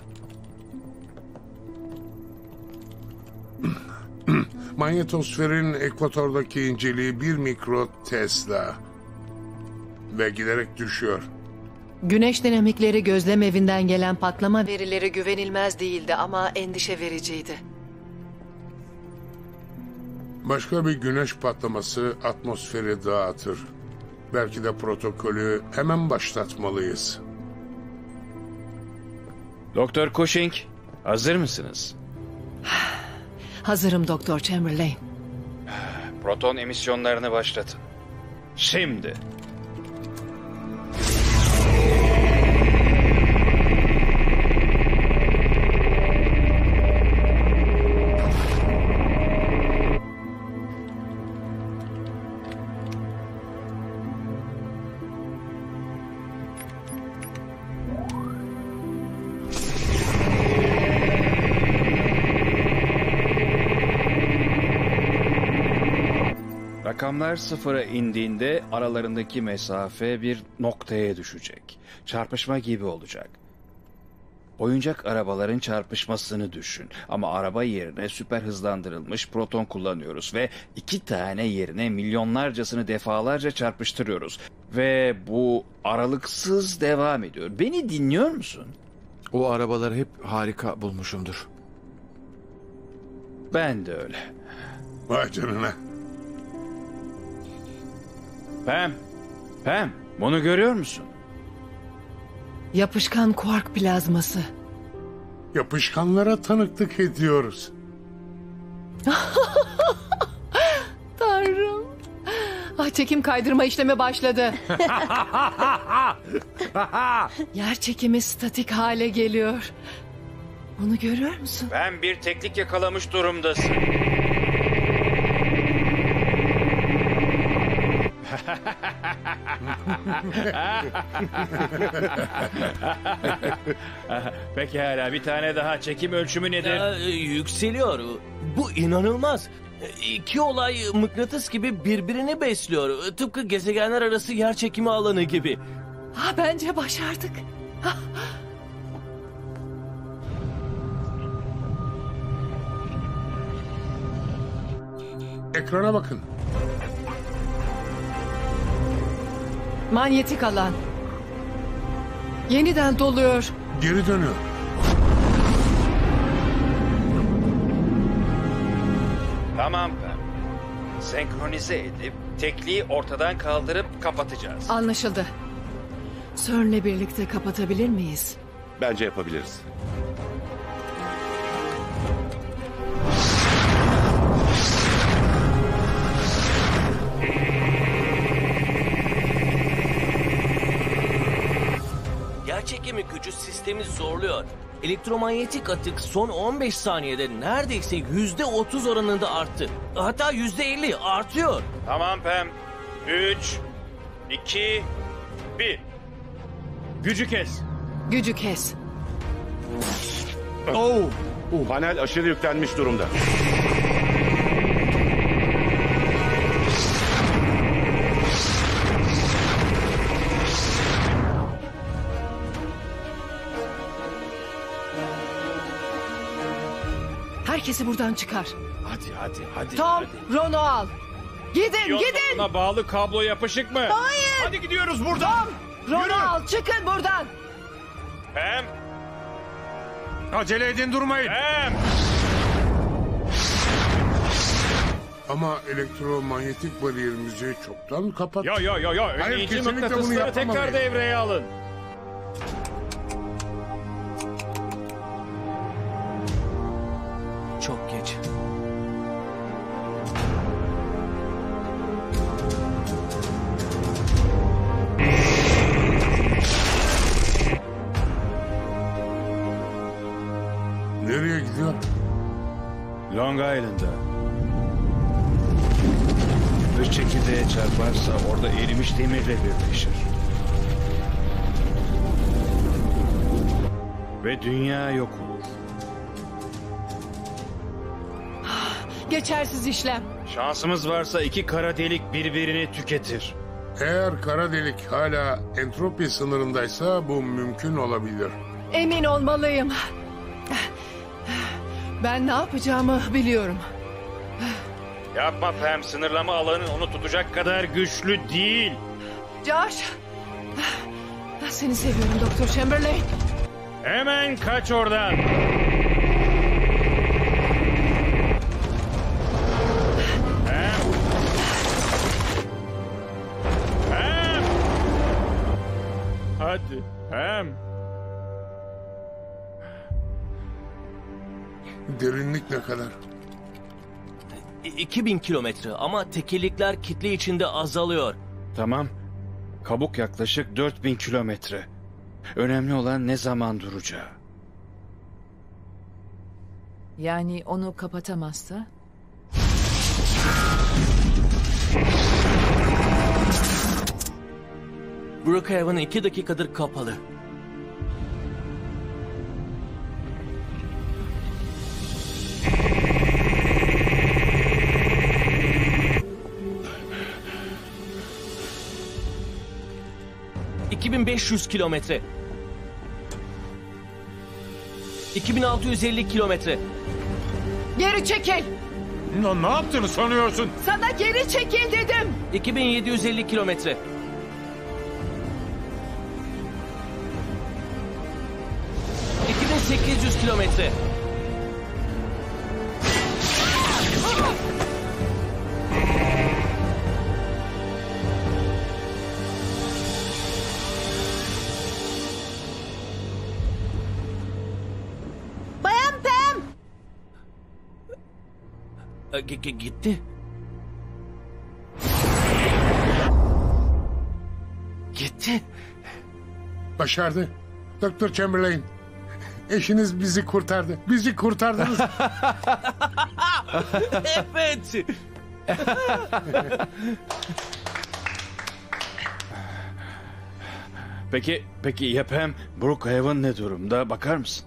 Manyetosferin ekvatordaki inceliği 1 mikro Tesla. Ve giderek düşüyor. Güneş dinamikleri gözlem evinden gelen patlama verileri güvenilmez değildi ama endişe vericiydi. Başka bir güneş patlaması atmosferi dağıtır. Belki de protokolü hemen başlatmalıyız. Doktor Cushing, hazır mısınız? Hazırım Doktor Chamberlain. Proton emisyonlarını başlatın. Şimdi. Rakamlar sıfıra indiğinde aralarındaki mesafe bir noktaya düşecek. Çarpışma gibi olacak. Oyuncak arabaların çarpışmasını düşün. Ama araba yerine süper hızlandırılmış proton kullanıyoruz. Ve 2 tane yerine milyonlarcasını defalarca çarpıştırıyoruz. Ve bu aralıksız devam ediyor. Beni dinliyor musun? O arabaları hep harika bulmuşumdur. Ben de öyle. Vay canına. Pam, bunu görüyor musun? Yapışkan kuark plazması. Yapışkanlara tanıklık ediyoruz. Tanrım. Çekim kaydırma işlemi başladı. Yer çekimi statik hale geliyor. Onu görüyor musun? Ben bir teknik yakalamış durumdasın. Pekala, bir tane daha. Çekim ölçümü nedir? Yükseliyor. Bu inanılmaz. İki olay mıknatıs gibi birbirini besliyor. Tıpkı gezegenler arası yer çekimi alanı gibi. Bence başardık. Ekrana bakın. Manyetik alan. Yeniden doluyor. Geri dönüyor. Tamam Pam. Senkronize edip tekliği ortadan kaldırıp kapatacağız. Anlaşıldı. CERN'le birlikte kapatabilir miyiz? Bence yapabiliriz. Yerçekimi gücü sistemi zorluyor. Elektromanyetik atık son 15 saniyede neredeyse %30 oranında arttı. Hatta %50 artıyor. Tamam Pam. 3, 2, 1. Gücü kes. Gücü kes. Panel aşırı yüklenmiş durumda. Herkesi buradan çıkar. Hadi. Tom, Ron'u al. Gidin. Buna bağlı kablo yapışık mı? Hayır. Hadi gidiyoruz buradan. Tom, Ron'u al. Çıkın buradan. Pam. Acele edin, durmayın. Pam. Ama elektromanyetik bariyerimizi çoktan kapattık. Ya. Hayır, Önleyici kesinlikle bunu mıknatısları tekrar yapmamalıyız. devreye alın. Çok geç. Nereye gidiyor? Long Island'a. Dış çekirdeğe çarparsa orada erimiş demirle birleşir. Ve dünya yok olur. Geçersiz işlem. Şansımız varsa 2 kara delik birbirini tüketir. Eğer kara delik hala entropi sınırındaysa bu mümkün olabilir. Emin olmalıyım. Ben ne yapacağımı biliyorum. Yapma Pam, sınırlama alanın onu tutacak kadar güçlü değil. Josh. Seni seviyorum Doktor Chamberlain. Hemen kaç oradan. Pam. Hadi Pam. Derinlik ne kadar? 2000 kilometre ama tekerlekler kitle içinde azalıyor. Tamam. Kabuk yaklaşık 4000 kilometre. Önemli olan ne zaman duracağı. Yani onu kapatamazsa? Brookhaven 2 dakikadır kapalı. ...2500 kilometre. 2650 kilometre. Geri çekil. Ne yaptığını sanıyorsun? Sana geri çekil dedim. 2750 kilometre. 2800 kilometre. Bayan Pam! Gitti. Gitti. Başardı. Doktor Chamberlain. Eşiniz bizi kurtardı. Bizi kurtardınız. Evet. Peki ya Pam? Brookhaven ne durumda? Bakar mısın?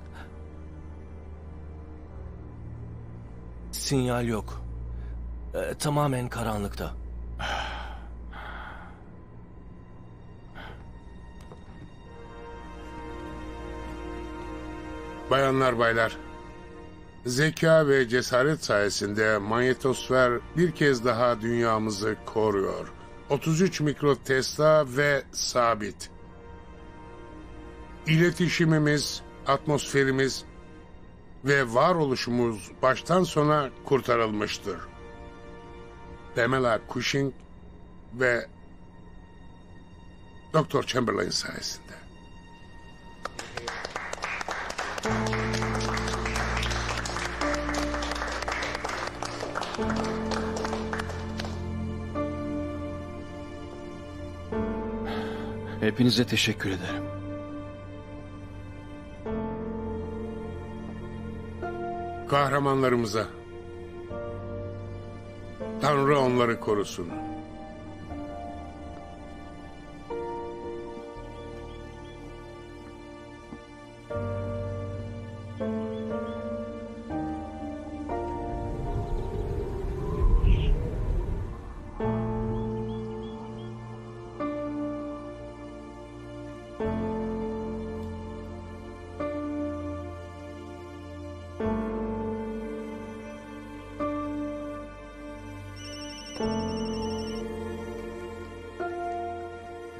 Sinyal yok. Tamamen karanlıkta. Bayanlar baylar. Zeka ve cesaret sayesinde manyetosfer bir kez daha dünyamızı koruyor. 33 mikro Tesla ve sabit. İletişimimiz, atmosferimiz ve varoluşumuz baştan sona kurtarılmıştır. Pamela Cushing ve Doktor Chamberlain sayesinde. Hepinize teşekkür ederim. Kahramanlarımıza. Tanrı onları korusun.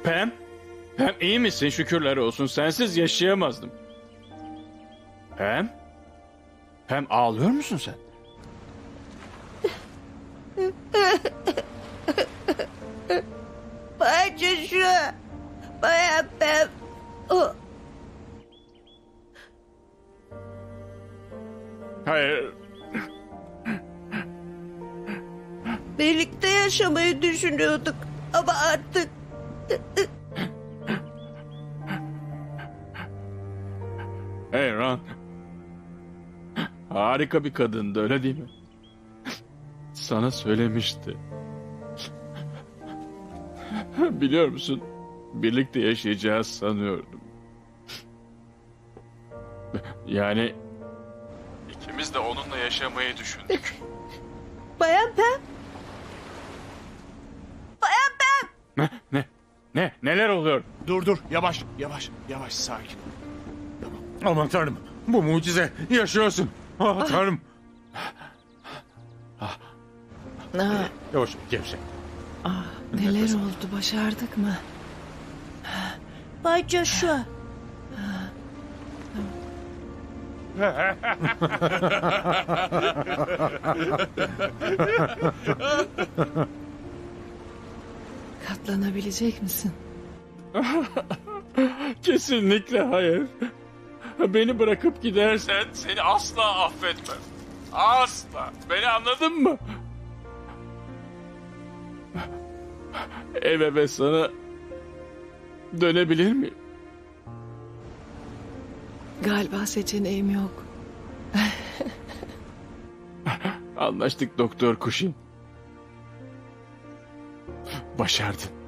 Pam? Pam iyi misin? Şükürler olsun. Sensiz yaşayamazdım. Pam? Pam ağlıyor musun sen? Bay Joshua. Bayan Pam. Oh. Hayır. Birlikte yaşamayı düşünüyorduk. Ama artık... Hey Ron. Harika bir kadındı, öyle değil mi? Sana söylemişti. Biliyor musun? Birlikte yaşayacağız sanıyordum. Yani ikimiz de onunla yaşamayı düşündük. Bayan Pam. Bayan Pam. Neler oluyor? Dur yavaş sakin. Aman tanrım, bu mucize, yaşıyorsun. Ah tanrım. Yavaş gevşek. Neler oldu, başardık mı? Bay Joshua. Katlanabilecek misin? Kesinlikle hayır. Beni bırakıp gidersen seni asla affetmem. Asla. Beni anladın mı? Eve ve sana dönebilir miyim? Galiba seçeneğim yok. Anlaştık Doktor Kuşin. Başardın.